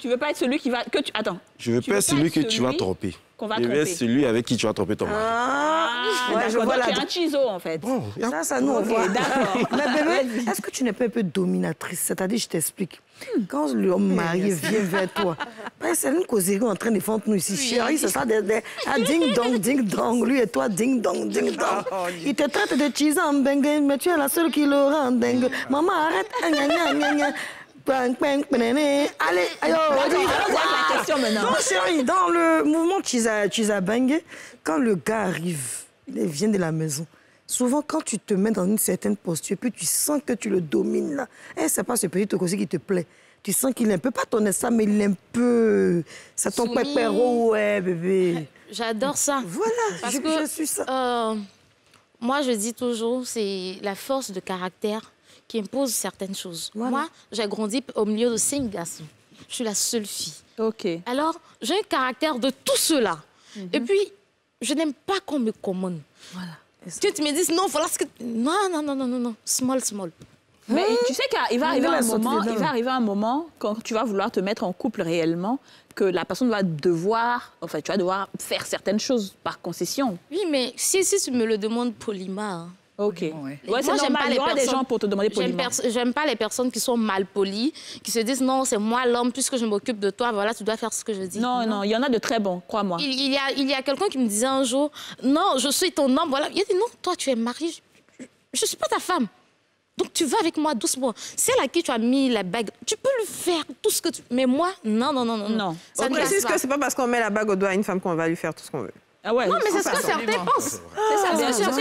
Tu veux pas être celui qui va... Que tu... Attends. Je veux pas être celui que tu vas tromper. Qu'on va je veux être celui avec qui tu vas tromper ton mari. Ah, ah ouais, je vois là. la... Tu es un chizo, en fait. Bon, ça, ça nous, on okay, voit. D'accord. Mais bébé, est-ce que tu n'es pas un peu dominatrice? C'est-à-dire, je t'explique. Quand l'homme marié vient vers toi, c'est une causerie en train de faire nous ici. Oui. Chérie, c'est ça, des, des, ah, ding-dong, ding-dong. Lui et toi, ding-dong, ding-dong. Oh, il te traite de cheese en bengue, mais tu es la seule qui le rend dingue. Maman, arrête. Allez, allez, la question maintenant. Non, chérie, dans le mouvement Chiza, Chiza Bengue, quand le gars arrive, il vient de la maison. Souvent, quand tu te mets dans une certaine posture, puis tu sens que tu le domines là, eh, c'est pas ce petit truc aussi qui te plaît. Tu sens qu'il est un peu, pas ton ça, mais il est un peu... Ça ton pépéro, ouais, bébé. J'adore ça. Voilà, parce je, que, je suis ça. Euh, moi, je dis toujours, c'est la force de caractère qui impose certaines choses. Voilà. Moi, j'ai grandi au milieu de cinq garçons. Je suis la seule fille. OK. Alors, j'ai un caractère de tout cela. Mm-hmm. Et puis, je n'aime pas qu'on me commande. Voilà. Que tu me dises, non, voilà ce que... Non, non, non, non, non, non. Small, small. Mais mmh. tu sais qu'il va arriver un moment, il va arriver un moment quand tu vas vouloir te mettre en couple réellement, que la personne va devoir, enfin, tu vas devoir faire certaines choses par concession. Oui, mais si, si tu me le demandes poliment... OK. Ouais, ouais, c'est normal, il y aura des gens pour te demander poliment. J'aime pas les personnes qui sont mal polies, qui se disent, non, c'est moi l'homme, puisque je m'occupe de toi, voilà, tu dois faire ce que je dis. Non, non, il y en a de très bons, crois-moi. Il, il y a, il y a quelqu'un qui me disait un jour, non, je suis ton homme, voilà. Il a dit, non, toi, tu es marié, je ne suis pas ta femme. Donc, tu vas avec moi doucement. Celle à qui tu as mis la bague, tu peux lui faire tout ce que tu... Mais moi, non, non, non, non. Non. On précise que ce n'est pas parce qu'on met la bague au doigt à une femme qu'on va lui faire tout ce qu'on veut. Ah ouais, non, mais c'est ce que certains pensent. C'est ça, bien sûr.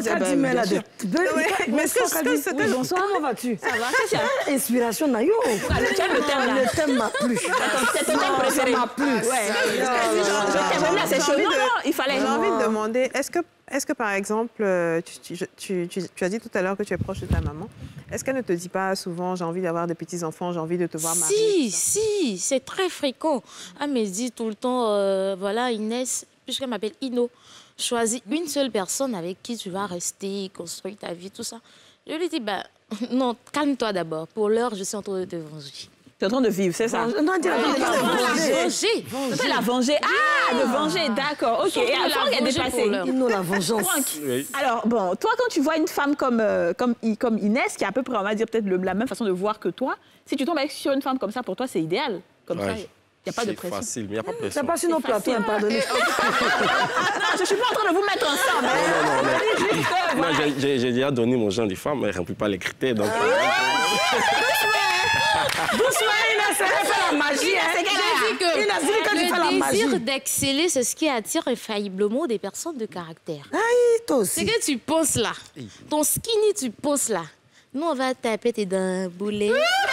Mais est-ce que... Bonsoir, comment vas-tu? Ça va, inspiration, Nayo. Le thème, le thème m'a plu. C'est ton thème préféré. Ça m'a plu. Je t'aime là, c'est chaud. Non, il fallait... J'ai envie de demander, est-ce que, est-ce que par exemple, tu, tu, tu, tu as dit tout à l'heure que tu es proche de ta maman. Est-ce qu'elle ne te dit pas souvent, j'ai envie d'avoir des petits-enfants, j'ai envie de te voir mariée? Si, si, c'est très fréquent. Elle me dit tout le temps, euh, voilà, Inès, puisqu'elle m'appelle Ino, choisis une seule personne avec qui tu vas rester, construire ta vie, tout ça. Je lui dis, bah, non, calme-toi d'abord. Pour l'heure, je suis en train de te venger. Tu es en train de vivre, c'est ça? Non, non, la venger. Tu la venger. Ah, de venger, d'accord. OK. Et avant, il y a dépassé. Ino, la vengeance. Oui. Alors, bon, toi, quand tu vois une femme comme, euh, comme, comme Inès, qui est à peu près, on va dire, peut-être la même façon de voir que toi, si tu tombes sur une femme comme ça, pour toi, c'est idéal. Comme ouais. ça, il n'y a pas de pression. C'est facile, mais il n'y a pas de pression. C'est pas sur nos plateaux, hein, pardonnez. Non, je ne suis pas en train de vous mettre ensemble. Non, non, non. Juste, euh, voilà. J'ai déjà donné mon genre de femme, elle ne remplit pas les critères. Donc... Doucement, Inès, elle fait la magie. C'est qu'elle a dit que le désir d'exceller, c'est ce qui attire infailliblement des personnes de caractère. Aïe, toi aussi. C'est que tu penses là. Ton skinny, tu penses là. Nous, on va taper tes dents, boulet.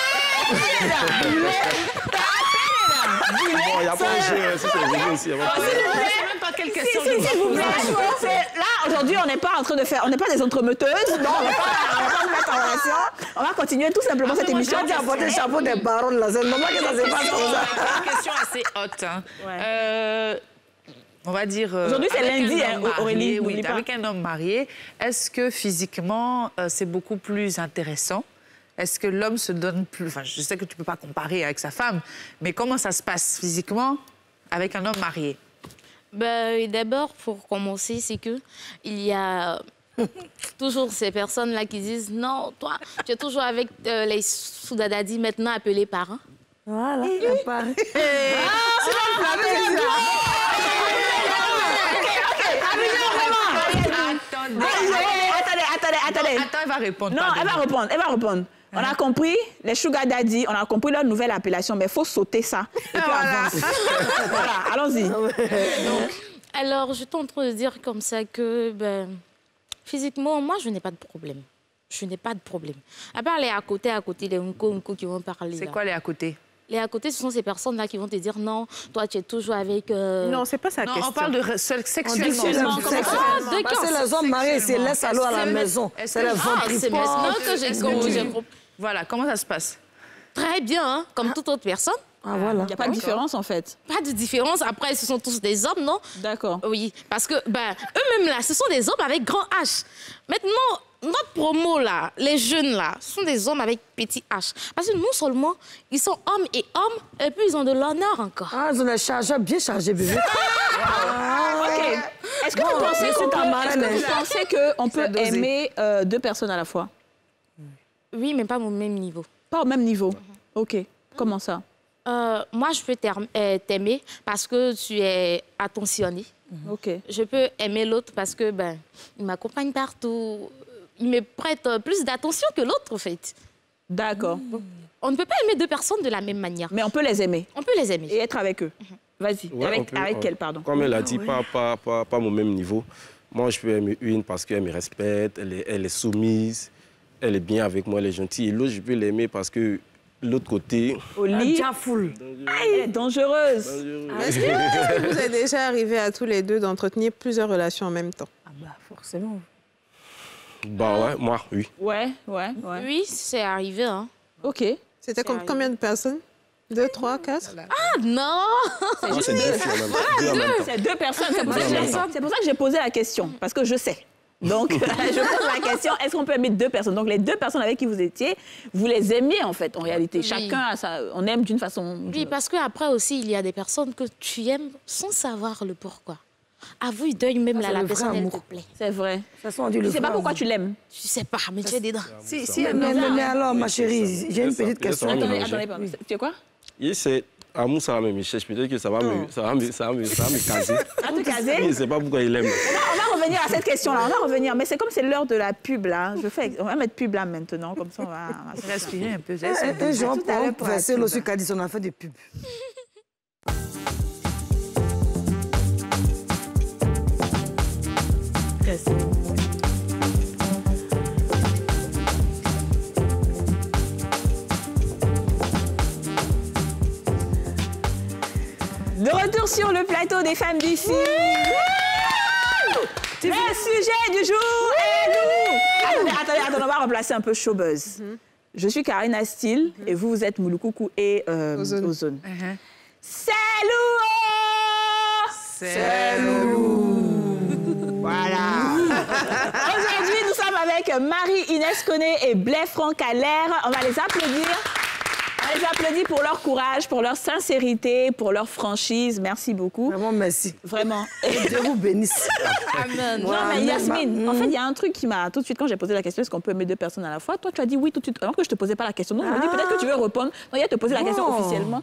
Il n'y a pas de jeu, si c'est le ici. Il n'y a pas de jeu. même pas quelle question. Si, si, s'il vous plaît. Là, aujourd'hui, on n'est pas en train de faire, on n'est pas des entremetteuses. Non, on ne va pas nous mettre en relation. On va continuer tout simplement cette émission. Tu as apporté le chapeau des barons là. C'est normal que ça se passe comme ça. Une question assez haute. Hein. Ouais. Euh, on va dire... Euh, aujourd'hui, c'est lundi, hein, Aurélie. Oui, avec un homme marié, est-ce que physiquement, euh, c'est beaucoup plus intéressant? Est-ce que l'homme se donne plus... Enfin, je sais que tu ne peux pas comparer avec sa femme, mais comment ça se passe physiquement avec un homme marié? Ben, d'abord, pour commencer, c'est que il y a toujours ces personnes-là qui disent « Non, toi, tu es toujours avec euh, les soudadadis maintenant appelés parents. » Voilà, les parents. Attendez, attendez, attendez. Attends, elle va répondre. Non, elle va répondre, elle va répondre. On a compris, les sugar daddy, on a compris leur nouvelle appellation, mais il faut sauter ça. Et puis voilà. Voilà, allons-y. Donc, alors, je suis en train de dire comme ça que, ben, physiquement, moi, je n'ai pas de problème. Je n'ai pas de problème. À part les à côté, à côté, les unko, unko qui vont parler. C'est quoi les à côté? Les à côté, ce sont ces personnes-là qui vont te dire non, toi, tu es toujours avec... Euh... Non, c'est pas ça la question. On parle de sexuellement. sexuellement. Ah, parce que les hommes mariés, c'est laisse à l'eau à la maison. C'est la vente. Ah, c'est maintenant que j'ai compris. Voilà, comment ça se passe? Très bien, hein, comme toute autre personne. Ah, voilà. Il n'y a pas de différence, en fait. Pas de différence. Après, ce sont tous des hommes, non? D'accord. Oui, parce que ben, eux-mêmes, là, ce sont des hommes avec grand H. Maintenant, notre promo, là, les jeunes, là, sont des hommes avec petit H. Parce que non seulement, ils sont hommes et hommes, et puis ils ont de l'honneur encore. Ah, ils ont un chargeur bien chargé, bébé. Ah, OK. Est-ce que Bon, vous pensez qu'on peut, ta est-ce que vous marraine. pensez qu'on peut aimer euh, deux personnes à la fois? Oui, mais pas au même niveau. Pas au même niveau? OK. Comment ça? Euh, moi, je peux t'aim- euh, t'aimer parce que tu es attentionné. OK. Je peux aimer l'autre parce que ben, il m'accompagne partout. Il me prête euh, plus d'attention que l'autre, en fait. D'accord. On ne peut pas aimer deux personnes de la même manière. Mais on peut les aimer. On peut les aimer. Et être avec eux. Vas-y. Ouais, on avec peut- avec on- quelle, pardon? Comme elle a dit, pas, pas, pas, pas mon même niveau. Moi, je peux aimer une parce qu'elle me respecte, elle est, elle est soumise, elle est bien avec moi, elle est gentille. Et l'autre, je peux l'aimer parce que l'autre côté... Au lit. Déjà full. Elle est dangereuse. Est-ce que vous êtes déjà arrivé à tous les deux d'entretenir plusieurs relations en même temps? Ah bah, forcément. Bah ouais, moi, oui. Ouais, ouais, ouais. Oui, c'est arrivé. Hein. OK. C'était com- combien de personnes? Deux, trois, quatre? Ah non! Ah, c'est deux filles en même temps. Deux en même temps. C'est deux personnes. C'est pour, ça que Deux en j'ai- même temps. c'est pour ça que j'ai posé la question. Parce que je sais. Donc, je pose la question, est-ce qu'on peut aimer deux personnes? Donc, les deux personnes avec qui vous étiez, vous les aimiez, en fait, en réalité. Oui. Chacun a sa... On aime d'une façon... ou d'une Oui, autre. parce qu'après aussi, il y a des personnes que tu aimes sans savoir le pourquoi. Avoue, deuil même Ça, là, c'est la le vrai personne, elle amour. te plaît. C'est vrai. De toute façon, on dit le Tu sais pas vrai pourquoi amour. tu l'aimes. Tu sais pas, mais tu es dedans. Si, si, mais, mais, mais alors, ma chérie, j'ai une Ça, petite ça, question. ça, Attendez, mélanger. attendez, pardon. Tu sais quoi? Et c'est amour, ça va me cherche. Peut-être que ça va me, ça va me, ça va me, ça va me caser. À te caser? Je ne sais pas pourquoi il aime. On va revenir à cette question-là. On va revenir. Mais c'est comme c'est l'heure de la pub, là. Je fais... On va mettre pub là maintenant. Comme ça, on va... on va se Respirer un peu. Un, un jour, tout à l'heure pour on la verser pub. le sucre a dit on a fait des pubs. De retour sur le plateau des femmes d'ici. Le sujet du jour est nous. Attendez, attendez, attendez, on va remplacer un peu showbuzz. Je suis Karina Steele et vous, vous êtes Mouloukoukou et euh, Ozone. Ozone. Uh-huh. C'est lourd. C'est Voilà. Aujourd'hui, nous sommes avec Marie-Inès Koné et Blaise Franck Allaire. On va les applaudir. On les applaudit pour leur courage, pour leur sincérité, pour leur franchise. Merci beaucoup. Vraiment, merci. Vraiment. Et Dieu vous bénisse. Amen. Non, mais Yasmine, en fait, il y a un truc qui m'a... Tout de suite, quand j'ai posé la question, est-ce qu'on peut aimer deux personnes à la fois? Toi, tu as dit oui tout de suite, alors que je ne te posais pas la question. Donc, je me dis, peut-être que tu veux répondre. Non, il a te poser la question Non. officiellement.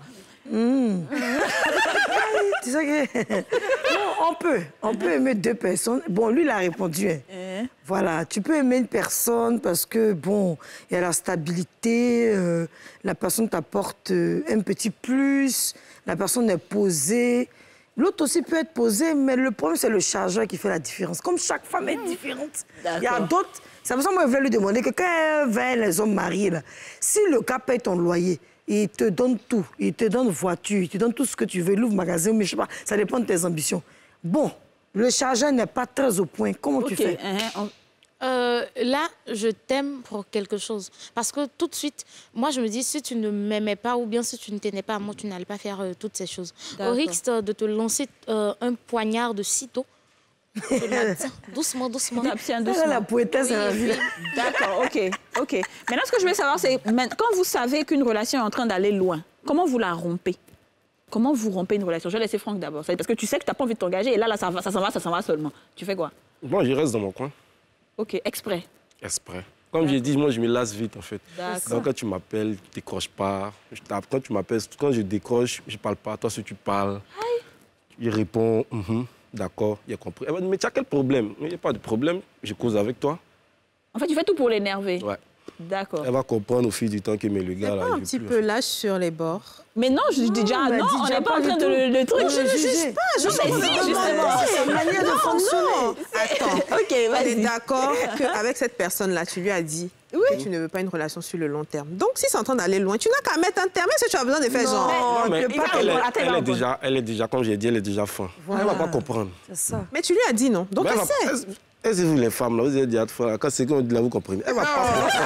Tu sais que... Non, on peut. On peut aimer deux personnes. Bon, lui, il a répondu. Hein. Eh. Voilà, tu peux aimer une personne parce que, bon, il y a la stabilité, euh, la personne t'apporte euh, un petit plus, la personne est posée. L'autre aussi peut être posée, mais le problème, c'est le chargeur qui fait la différence. Comme chaque femme est différente. Il y a d'autres... C'est pour ça que moi, je voulais lui demander que quand elle va les hommes mariés, là, si le gars paye ton loyer, il te donne tout. Il te donne voiture, il te donne tout ce que tu veux. Il ouvre magasin, mais je sais pas, ça dépend de tes ambitions. Bon, le chargeur n'est pas très au point. Comment tu OK. fais? hein, on- Euh, là, je t'aime pour quelque chose. Parce que tout de suite, moi, je me dis, si tu ne m'aimais pas ou bien si tu ne tenais pas à moi, tu n'allais pas faire euh, toutes ces choses. Au D'accord. risque de te lancer euh, un poignard de sitôt, je m'abstiens. doucement, doucement. T'abstiens Elle a doucement. la poétesse à la Oui, vie. là. oui. D'accord, OK. OK. Maintenant, ce que je veux savoir, c'est maintenant, quand vous savez qu'une relation est en train d'aller loin, comment vous la rompez? Comment vous rompez une relation? Je vais laisser Franck d'abord. C'est parce que tu sais que tu n'as pas envie de t'engager et là, là ça va, ça s'en va, ça s'en va seulement. Tu fais quoi? Moi, je reste dans mon coin, OK, exprès. exprès. Comme j'ai dit, moi, je me lasse vite, en fait. D'accord. Donc, quand tu m'appelles, tu décroches pas. Je tape. Quand tu m'appelles, quand je décroche, je parle pas. Toi, si tu parles, il répond, Mhm, d'accord, il a compris. Elle va dire, mais tu as quel problème? Il n'y a pas de problème, je cause avec toi. En fait, tu fais tout pour l'énerver. Ouais. D'accord. Elle va comprendre au fil du temps que mais le gars, là, Pas il un veut petit plus, peu lâche sur les bords. Mais non, je dis déjà, mais non, dis on déjà n'est pas pas en du train de tout. le, le truc. Non, je ne juge pas, je sais, si, justement. C'est sa manière de fonctionner. Attends, OK, on est vas-y. d'accord qu'avec cette personne-là, tu lui as dit que tu ne veux pas une relation sur le long terme. Donc, si c'est en train d'aller loin, tu n'as qu'à mettre un terme. Est-ce que tu as besoin de faire genre... Non, mais il va elle, est, répondre. Attends, il elle va est répondre. déjà, elle est déjà, comme j'ai dit, elle est déjà fin. Elle ne va pas comprendre. C'est ça. Mais tu lui as dit non. Donc, Mais elle elle va- sait. est-ce- Est-ce que vous, les femmes, là, vous avez dit à fois, quand c'est qu'on dit là, vous comprenez. Elle va pas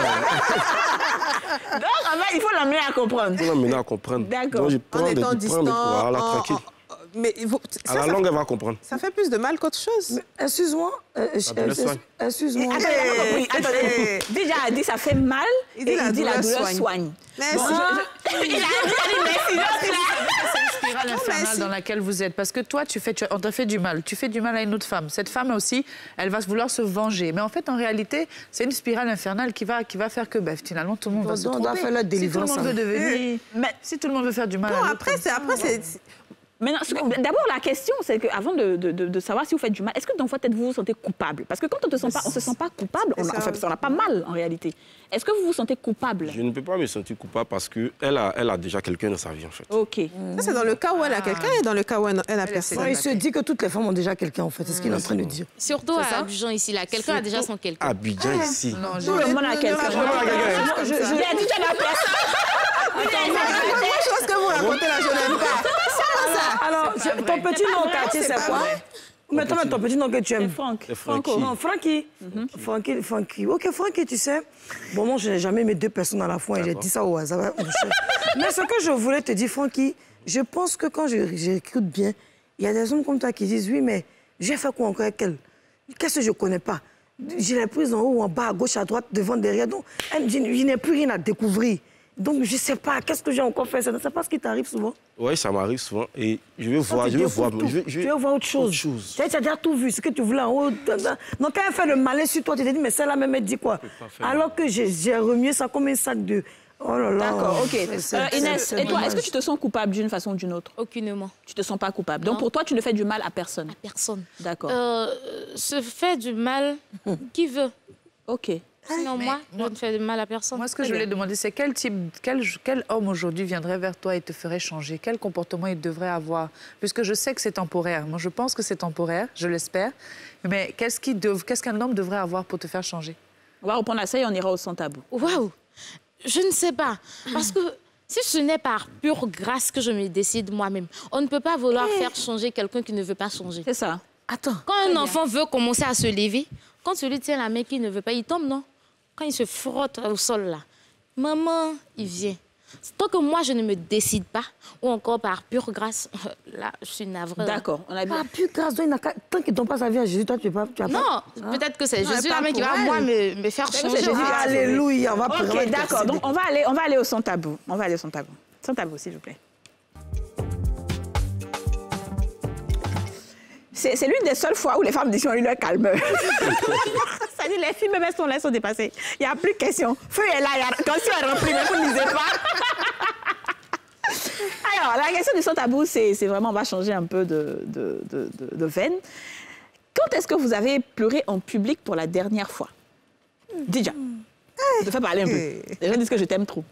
Donc, en fait, il faut l'amener à comprendre. Il faut l'amener à comprendre. D'accord. Donc, je En prends des étant prends des- distant, Voilà, en- tranquille. en- Mais vous, À la longue, elle va comprendre. Ça fait plus de mal qu'autre chose. Excuse-moi. Euh, Excuse-moi. Attendez, attendez. Déjà, elle dit ça fait mal il dit et la il dit douleur la douleur soigne. soigne. Merci. Bon, je, je, il a dit merci. C'est une spirale infernale dans laquelle vous êtes. Parce que toi, tu fais, tu, on t'a fait du mal. Tu fais du mal à une autre femme. Cette femme aussi, elle va vouloir se venger. Mais en fait, en réalité, c'est une spirale infernale qui va, qui va faire que ben, finalement, tout le monde on va se tromper. doit faire la délivrance. Si tout le monde veut devenir... Mais si tout le monde veut faire du mal Non, à l'autre, après, c'est... Après, c'est... D'abord, la question, c'est qu'avant de, de, de, de savoir si vous faites du mal, est-ce que dans votre tête, vous vous sentez coupable? Parce que quand on ne se, se sent pas coupable, on n'a enfin, pas mal en réalité. Est-ce que vous vous sentez coupable? Je ne peux pas me sentir coupable parce qu'elle a, elle a déjà quelqu'un dans sa vie, en fait. OK. Ça, c'est dans le cas où elle a quelqu'un et dans le cas où elle a personne. Il se dit que toutes les femmes ont déjà quelqu'un, en fait. C'est ce qu'il est en train de dire. Surtout à Abidjan, ici, là. Quelqu'un a déjà son quelqu'un. Abidjan, ici. Non, tout le monde a quelqu'un. Je l'ai dit qu'il y a personne. Je pense que vous racontez là, je n'aime pas. Alors, ton petit nom au quartier, c'est quoi? Mettons ton petit nom que tu aimes. Franck. Francky. Non, Francky. Francky, Francky. Ok, Francky, tu sais. Bon, moi, je n'ai jamais mis deux personnes à la fois et j'ai dit ça au hasard. Mais ce que je voulais te dire, Francky, je pense que quand j'écoute bien, il y a des hommes comme toi qui disent oui, mais j'ai fait quoi encore avec elle? Qu'est-ce que je ne connais pas? Je l'ai prise en haut, en bas, à gauche, à droite, devant, derrière. Donc, elle, je, je n'ai plus rien à découvrir. Donc, je ne sais pas, qu'est-ce que j'ai encore fait? Ça ne sais pas ce qui t'arrive souvent. Oui, ça m'arrive souvent. Et je veux voir, je veux voir. Je veux, je veux... Tu veux voir autre chose. Autre chose. Tu as déjà tout vu, ce que tu voulais en haut. Donc, quand elle fait le malin sur toi, tu te dis, mais celle-là même, elle dit quoi? Alors que j'ai remué ça comme un sac de... Oh là là. D'accord, OK. Euh, Inès, et toi, est-ce que tu te sens coupable d'une façon ou d'une autre? Aucunement. Tu te sens pas coupable. Donc, pour toi, tu ne fais du mal à personne? À personne. D'accord. Euh, se fait du mal, qui veut? OK. Sinon, moi, je ne fais de mal à personne. Moi, ce que je voulais demander, c'est quel type, quel, quel homme aujourd'hui viendrait vers toi et te ferait changer? Quel comportement il devrait avoir? Puisque je sais que c'est temporaire. Moi, je pense que c'est temporaire, je l'espère. Mais qu'est-ce qu'il dev... qu'est-ce qu'un homme devrait avoir pour te faire changer? On va reprendre la série, on ira au sans tabou. Waouh! Je ne sais pas. Parce que si ce n'est par pure grâce que je me décide moi-même, on ne peut pas vouloir faire changer quelqu'un qui ne veut pas changer. C'est ça. Attends. Quand un enfant veut commencer à se lever, quand celui tient la main qui ne veut pas, il tombe, non? Quand il se frotte au sol, là, maman, il vient. Tant que moi, je ne me décide pas, ou encore par pure grâce, là, je suis navrée. D'accord, on a bien. Par pure grâce, tant qu'il ne donne pas sa vie à Jésus, toi, tu n'as pas... Non, hein? peut-être que c'est Jésus la main qui va, moi, me, me faire changer. Alléluia, on va OK, d'accord, donc on va, aller, on va aller au sans tabou. On va aller au sans tabou. Sans tabou, s'il vous plaît. C'est l'une des seules fois où les femmes disent qu'ils ont eu leur calme. Ça dit, les filles même sont là, sont dépassées. Il n'y a plus de questions. Feu est là, il y a... quand si elle remplit, mais vous ne lisez pas. Alors, la question du sans tabou, c'est vraiment, on va changer un peu de, de, de, de, de veine. Quand est-ce que vous avez pleuré en public pour la dernière fois? Déjà. Je te fais parler un peu. Les gens disent que je t'aime trop.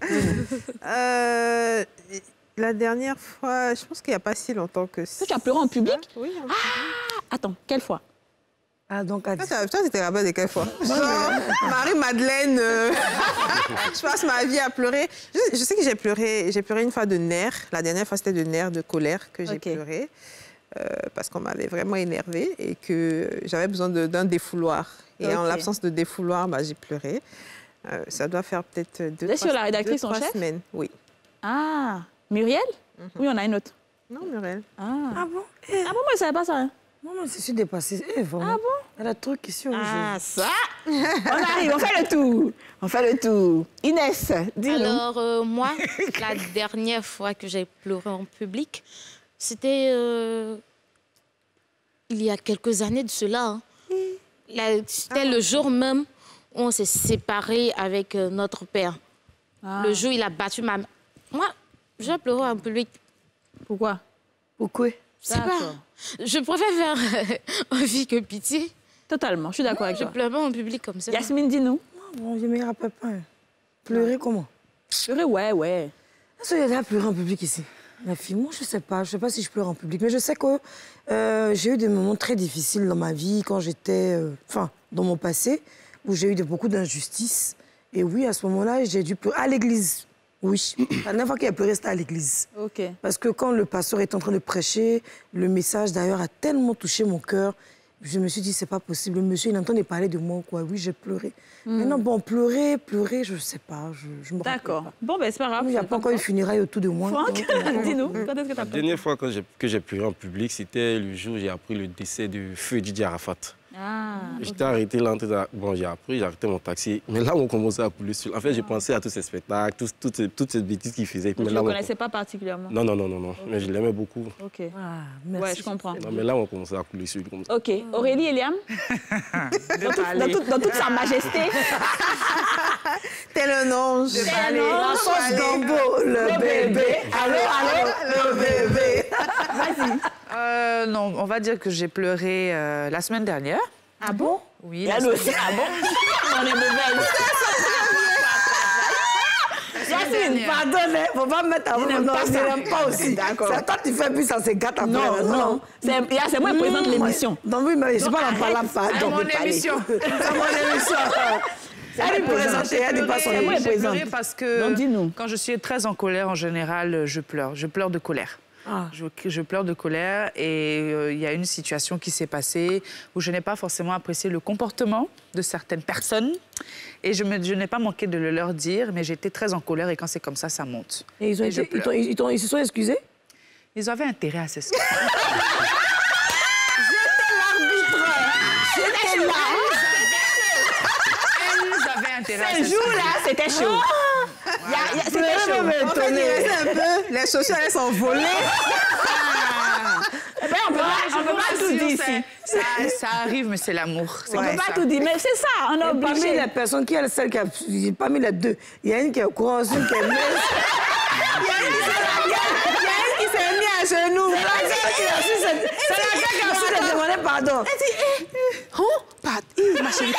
euh... La dernière fois, je pense qu'il n'y a pas si longtemps que ça. Tu as pleuré en public? Oui. En ah, attends, quelle fois? Ah, donc, à... Toi, c'était rabat de quelle fois? Genre, Marie-Madeleine, euh... je passe ma vie à pleurer. Je, je sais que j'ai pleuré, j'ai pleuré une fois de nerfs. La dernière fois, c'était de nerfs, de colère que j'ai okay. pleuré. Euh, parce qu'on m'avait vraiment énervée et que j'avais besoin d'un de, défouloir. Et okay. en l'absence de défouloir, bah, j'ai pleuré. Euh, ça doit faire peut-être deux, trois, sur la rédactrice deux, en trois chef? semaines. Oui. Ah, Muriel? Mm-hmm. Oui, on a une autre. Non, Muriel. Ah, ah bon? Eh. Ah bon, moi, je ne savais pas ça. Hein? Non, non, je suis dépassée. Eh, vraiment. Ah bon? Elle a trop de questions. Ah, ça? On arrive, on fait le tour. On fait le tour. Inès, dis-nous. Alors, euh, moi, la dernière fois que j'ai pleuré en public, c'était euh, il y a quelques années de cela. Hein. C'était ah, le jour même où on s'est séparés avec euh, notre père. Ah. Le jour où il a battu ma mère. Moi, j'ai pleuré en public. Pourquoi? Pourquoi? Je sais pas. Je préfère faire envie que pitié. Totalement, je suis d'accord avec toi. Je pleure en public comme ça. Yasmine, dis-nous. Non, je ne me rappelle pas. Pleurer non. Comment? Pleurer, ouais, ouais. Est-ce qu'il y a déjà pleuré en public ici? La fille, moi, je ne sais pas. Je ne sais pas si je pleure en public. Mais je sais que euh, j'ai eu des moments très difficiles dans ma vie, quand j'étais... Enfin, euh, dans mon passé, où j'ai eu de, beaucoup d'injustices. Et oui, à ce moment-là, j'ai dû pleurer à l'église. Oui. La dernière fois qu'il a pleuré, c'était à l'église. Okay. Parce que quand le pasteur est en train de prêcher, le message, d'ailleurs, a tellement touché mon cœur. Je me suis dit, c'est pas possible. Le monsieur, il entendait parler de moi, quoi. Oui, j'ai pleuré. Mm. Maintenant, bon, pleurer, pleurer, je sais pas. Je, je me D'accord. Bon, ben c'est pas grave. Il n'y a pas encore une funérail autour de moi. Franck, dis-nous, quand est-ce que tu as pleuré? La dernière fois que j'ai, que j'ai pleuré en public, c'était le jour où j'ai appris le décès de Feu Didier Arafat. Ah, J'étais okay. arrêté là, bon, j'ai appris, j'ai arrêté mon taxi. Mais là, on commençait à couler sur. En fait, j'ai pensé à tous ces spectacles, tous, toutes, ces, toutes ces bêtises qu'il faisait. Tu ne le connaissais on... pas particulièrement? Non, non, non, non, non. Okay. Mais je l'aimais beaucoup. Ok. Ah, merci. Ouais, je comprends. Non, mais là, on commençait à couler sur lui comme ça. Ok. Aurélie et Liam dans, tout, dans, tout, dans toute sa majesté. Tel un ange. Tel un ange. La sauce gombo, le bébé. Allô, allô, le bébé. Vas-y. Euh, non, on va dire que j'ai pleuré euh, la semaine dernière. Ah bon? Oui. La aussi. Ah bon? On est mauvais. Yacine, pardon, il ne faut pas me mettre à vous. Non, je n'aime pas aussi. D'accord. C'est toi qui fais plus, ça se gâte après. Non, non. C'est moi qui présente l'émission. Non, oui, mais je ne suis pas en parlant. C'est mon émission. C'est mon émission. Elle est présentée, elle n'est pas son émission. J'ai pleuré parce que quand je suis très en colère, en général, je pleure. Je pleure de colère. Ah. Je, je pleure de colère et il euh, y a une situation qui s'est passée où je n'ai pas forcément apprécié le comportement de certaines personnes et je, me, je n'ai pas manqué de le leur dire, mais j'étais très en colère et quand c'est comme ça, ça monte. Et ils, ont et été, ils, ils, ils, ils se sont excusés? Ils avaient intérêt à s'excuser. J'étais l'arbitre. J'étais là. Ils avaient intérêt à s'excuser. Ce jour-là, c'était chaud. C'était chaud. En fait, il restait un peu, les chaussures, elles sont volées. Eh ben, on ne peut pas, peut pas tout dire ici. Ça, ça arrive, mais c'est l'amour. On ne peut pas tout dire, mais c'est ça, on a obligé. Parmi les personnes qui, celle qui a, parmi les deux, il y a une qui est grosse, une qui est mince. Il y a une qui s'est mise à genoux. C'est la gars qui a su te demander pardon. Elle dit, eh, oh, pardon, ma chérie,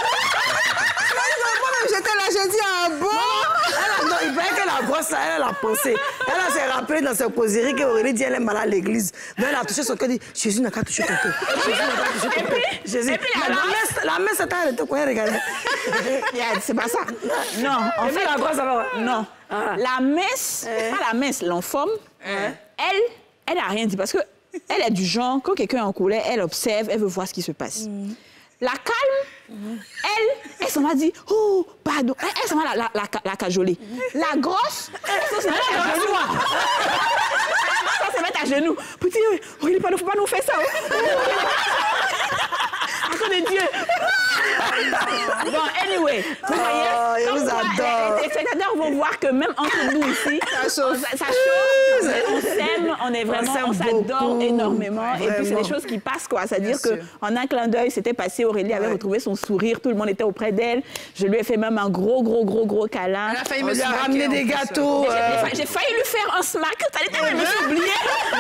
j'étais là, j'ai dit, ah bon? Elle, non, il paraît que la grosse, elle, elle a pensé. Elle s'est rappelée dans ses causeries qu'Aurélie dit elle est malade à l'église. Donc elle a touché son cœur, dit Jésus n'a qu'à toucher ton cœur. Jésus n'a qu'à toucher ton cœur. Jésus. La messe, la messe, c'est elle était quoi, regardez. C'est pas ça. Non, en fait, la grosse, alors. Non. La messe, pas la messe, l'enfant, elle, elle n'a rien dit parce que elle est du genre, quand quelqu'un est en colère, elle observe, elle veut voir ce qui se passe. La calme, mmh. elle, elle s'en va dire, oh, pardon, elle, elle s'en va la, la, la, la cajoler. Mmh. La grosse, elle se met à genoux. Elle se met à genoux. Petit, il ne faut pas nous faire ça. Attendez Dieu. Bon, anyway, vous voyez, oh, je vous adore. Les spectateurs vont voir que même entre nous ici, ça chauffe, ça chauffe, on s'aime, on est vraiment, on s'adore énormément. Vraiment. Et puis c'est des choses qui passent, quoi. C'est-à-dire qu'en un clin d'œil, c'était passé, Aurélie avait ouais. retrouvé son sourire, tout le monde était auprès d'elle. Je lui ai fait même un gros, gros, gros, gros câlin. Elle a failli on me lui a ramené des gâteaux. Euh... J'ai failli lui faire un smack, t'as dit, je me suis oubliée.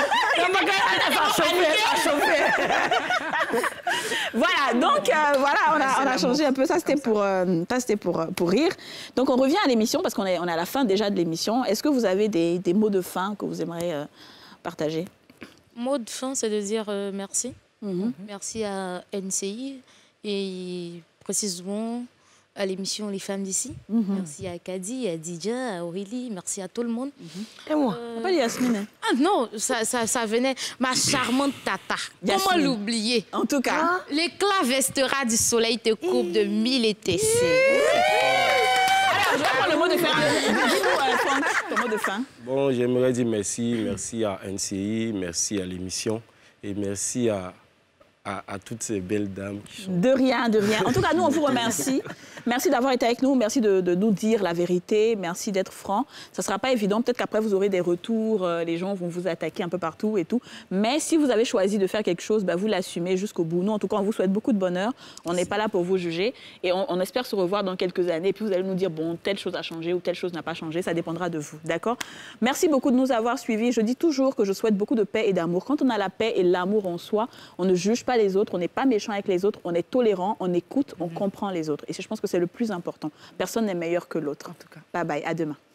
Voilà, donc euh, voilà, on a, on a changé un peu. Ça, c'était pour, euh, pour, pour rire. Donc, on revient à l'émission parce qu'on est, on est à la fin déjà de l'émission. Est-ce que vous avez des, des mots de fin que vous aimeriez euh, partager? Mot de fin, c'est de dire euh, merci. Mm-hmm. Merci à N C I et précisément à l'émission Les Femmes d'ici. Mm-hmm. Merci à Kadi, à Didia, à Aurélie. Merci à tout le monde. Mm-hmm. Et moi euh... Pas Yasmine. Ah non, ça, ça, ça venait. Ma charmante tata. Yasmine. Comment l'oublier? En tout cas. Ah. L'éclat vestera du soleil te coupe de mille étincelles. Alors, je vais prendre le mot de fin. Dis-nous, ton mot de fin. Bon, j'aimerais dire merci. Merci à N C I, merci à l'émission et merci à... À, à toutes ces belles dames qui sont... De rien, de rien. En tout cas, nous, on vous remercie. Merci d'avoir été avec nous. Merci de, de nous dire la vérité. Merci d'être franc. Ça ne sera pas évident. Peut-être qu'après, vous aurez des retours. Euh, les gens vont vous attaquer un peu partout et tout. Mais si vous avez choisi de faire quelque chose, bah, vous l'assumez jusqu'au bout. Nous, en tout cas, on vous souhaite beaucoup de bonheur. On n'est pas là pour vous juger. Et on, on espère se revoir dans quelques années. Et puis, vous allez nous dire, bon, telle chose a changé ou telle chose n'a pas changé. Ça dépendra de vous. D'accord? Merci beaucoup de nous avoir suivis. Je dis toujours que je souhaite beaucoup de paix et d'amour. Quand on a la paix et l'amour en soi, on ne juge pas les autres, on n'est pas méchant avec les autres, on est tolérant, on écoute, on mmh. comprend les autres. Et je pense que c'est le plus important. Personne n'est meilleur que l'autre. En tout cas. Bye bye, à demain.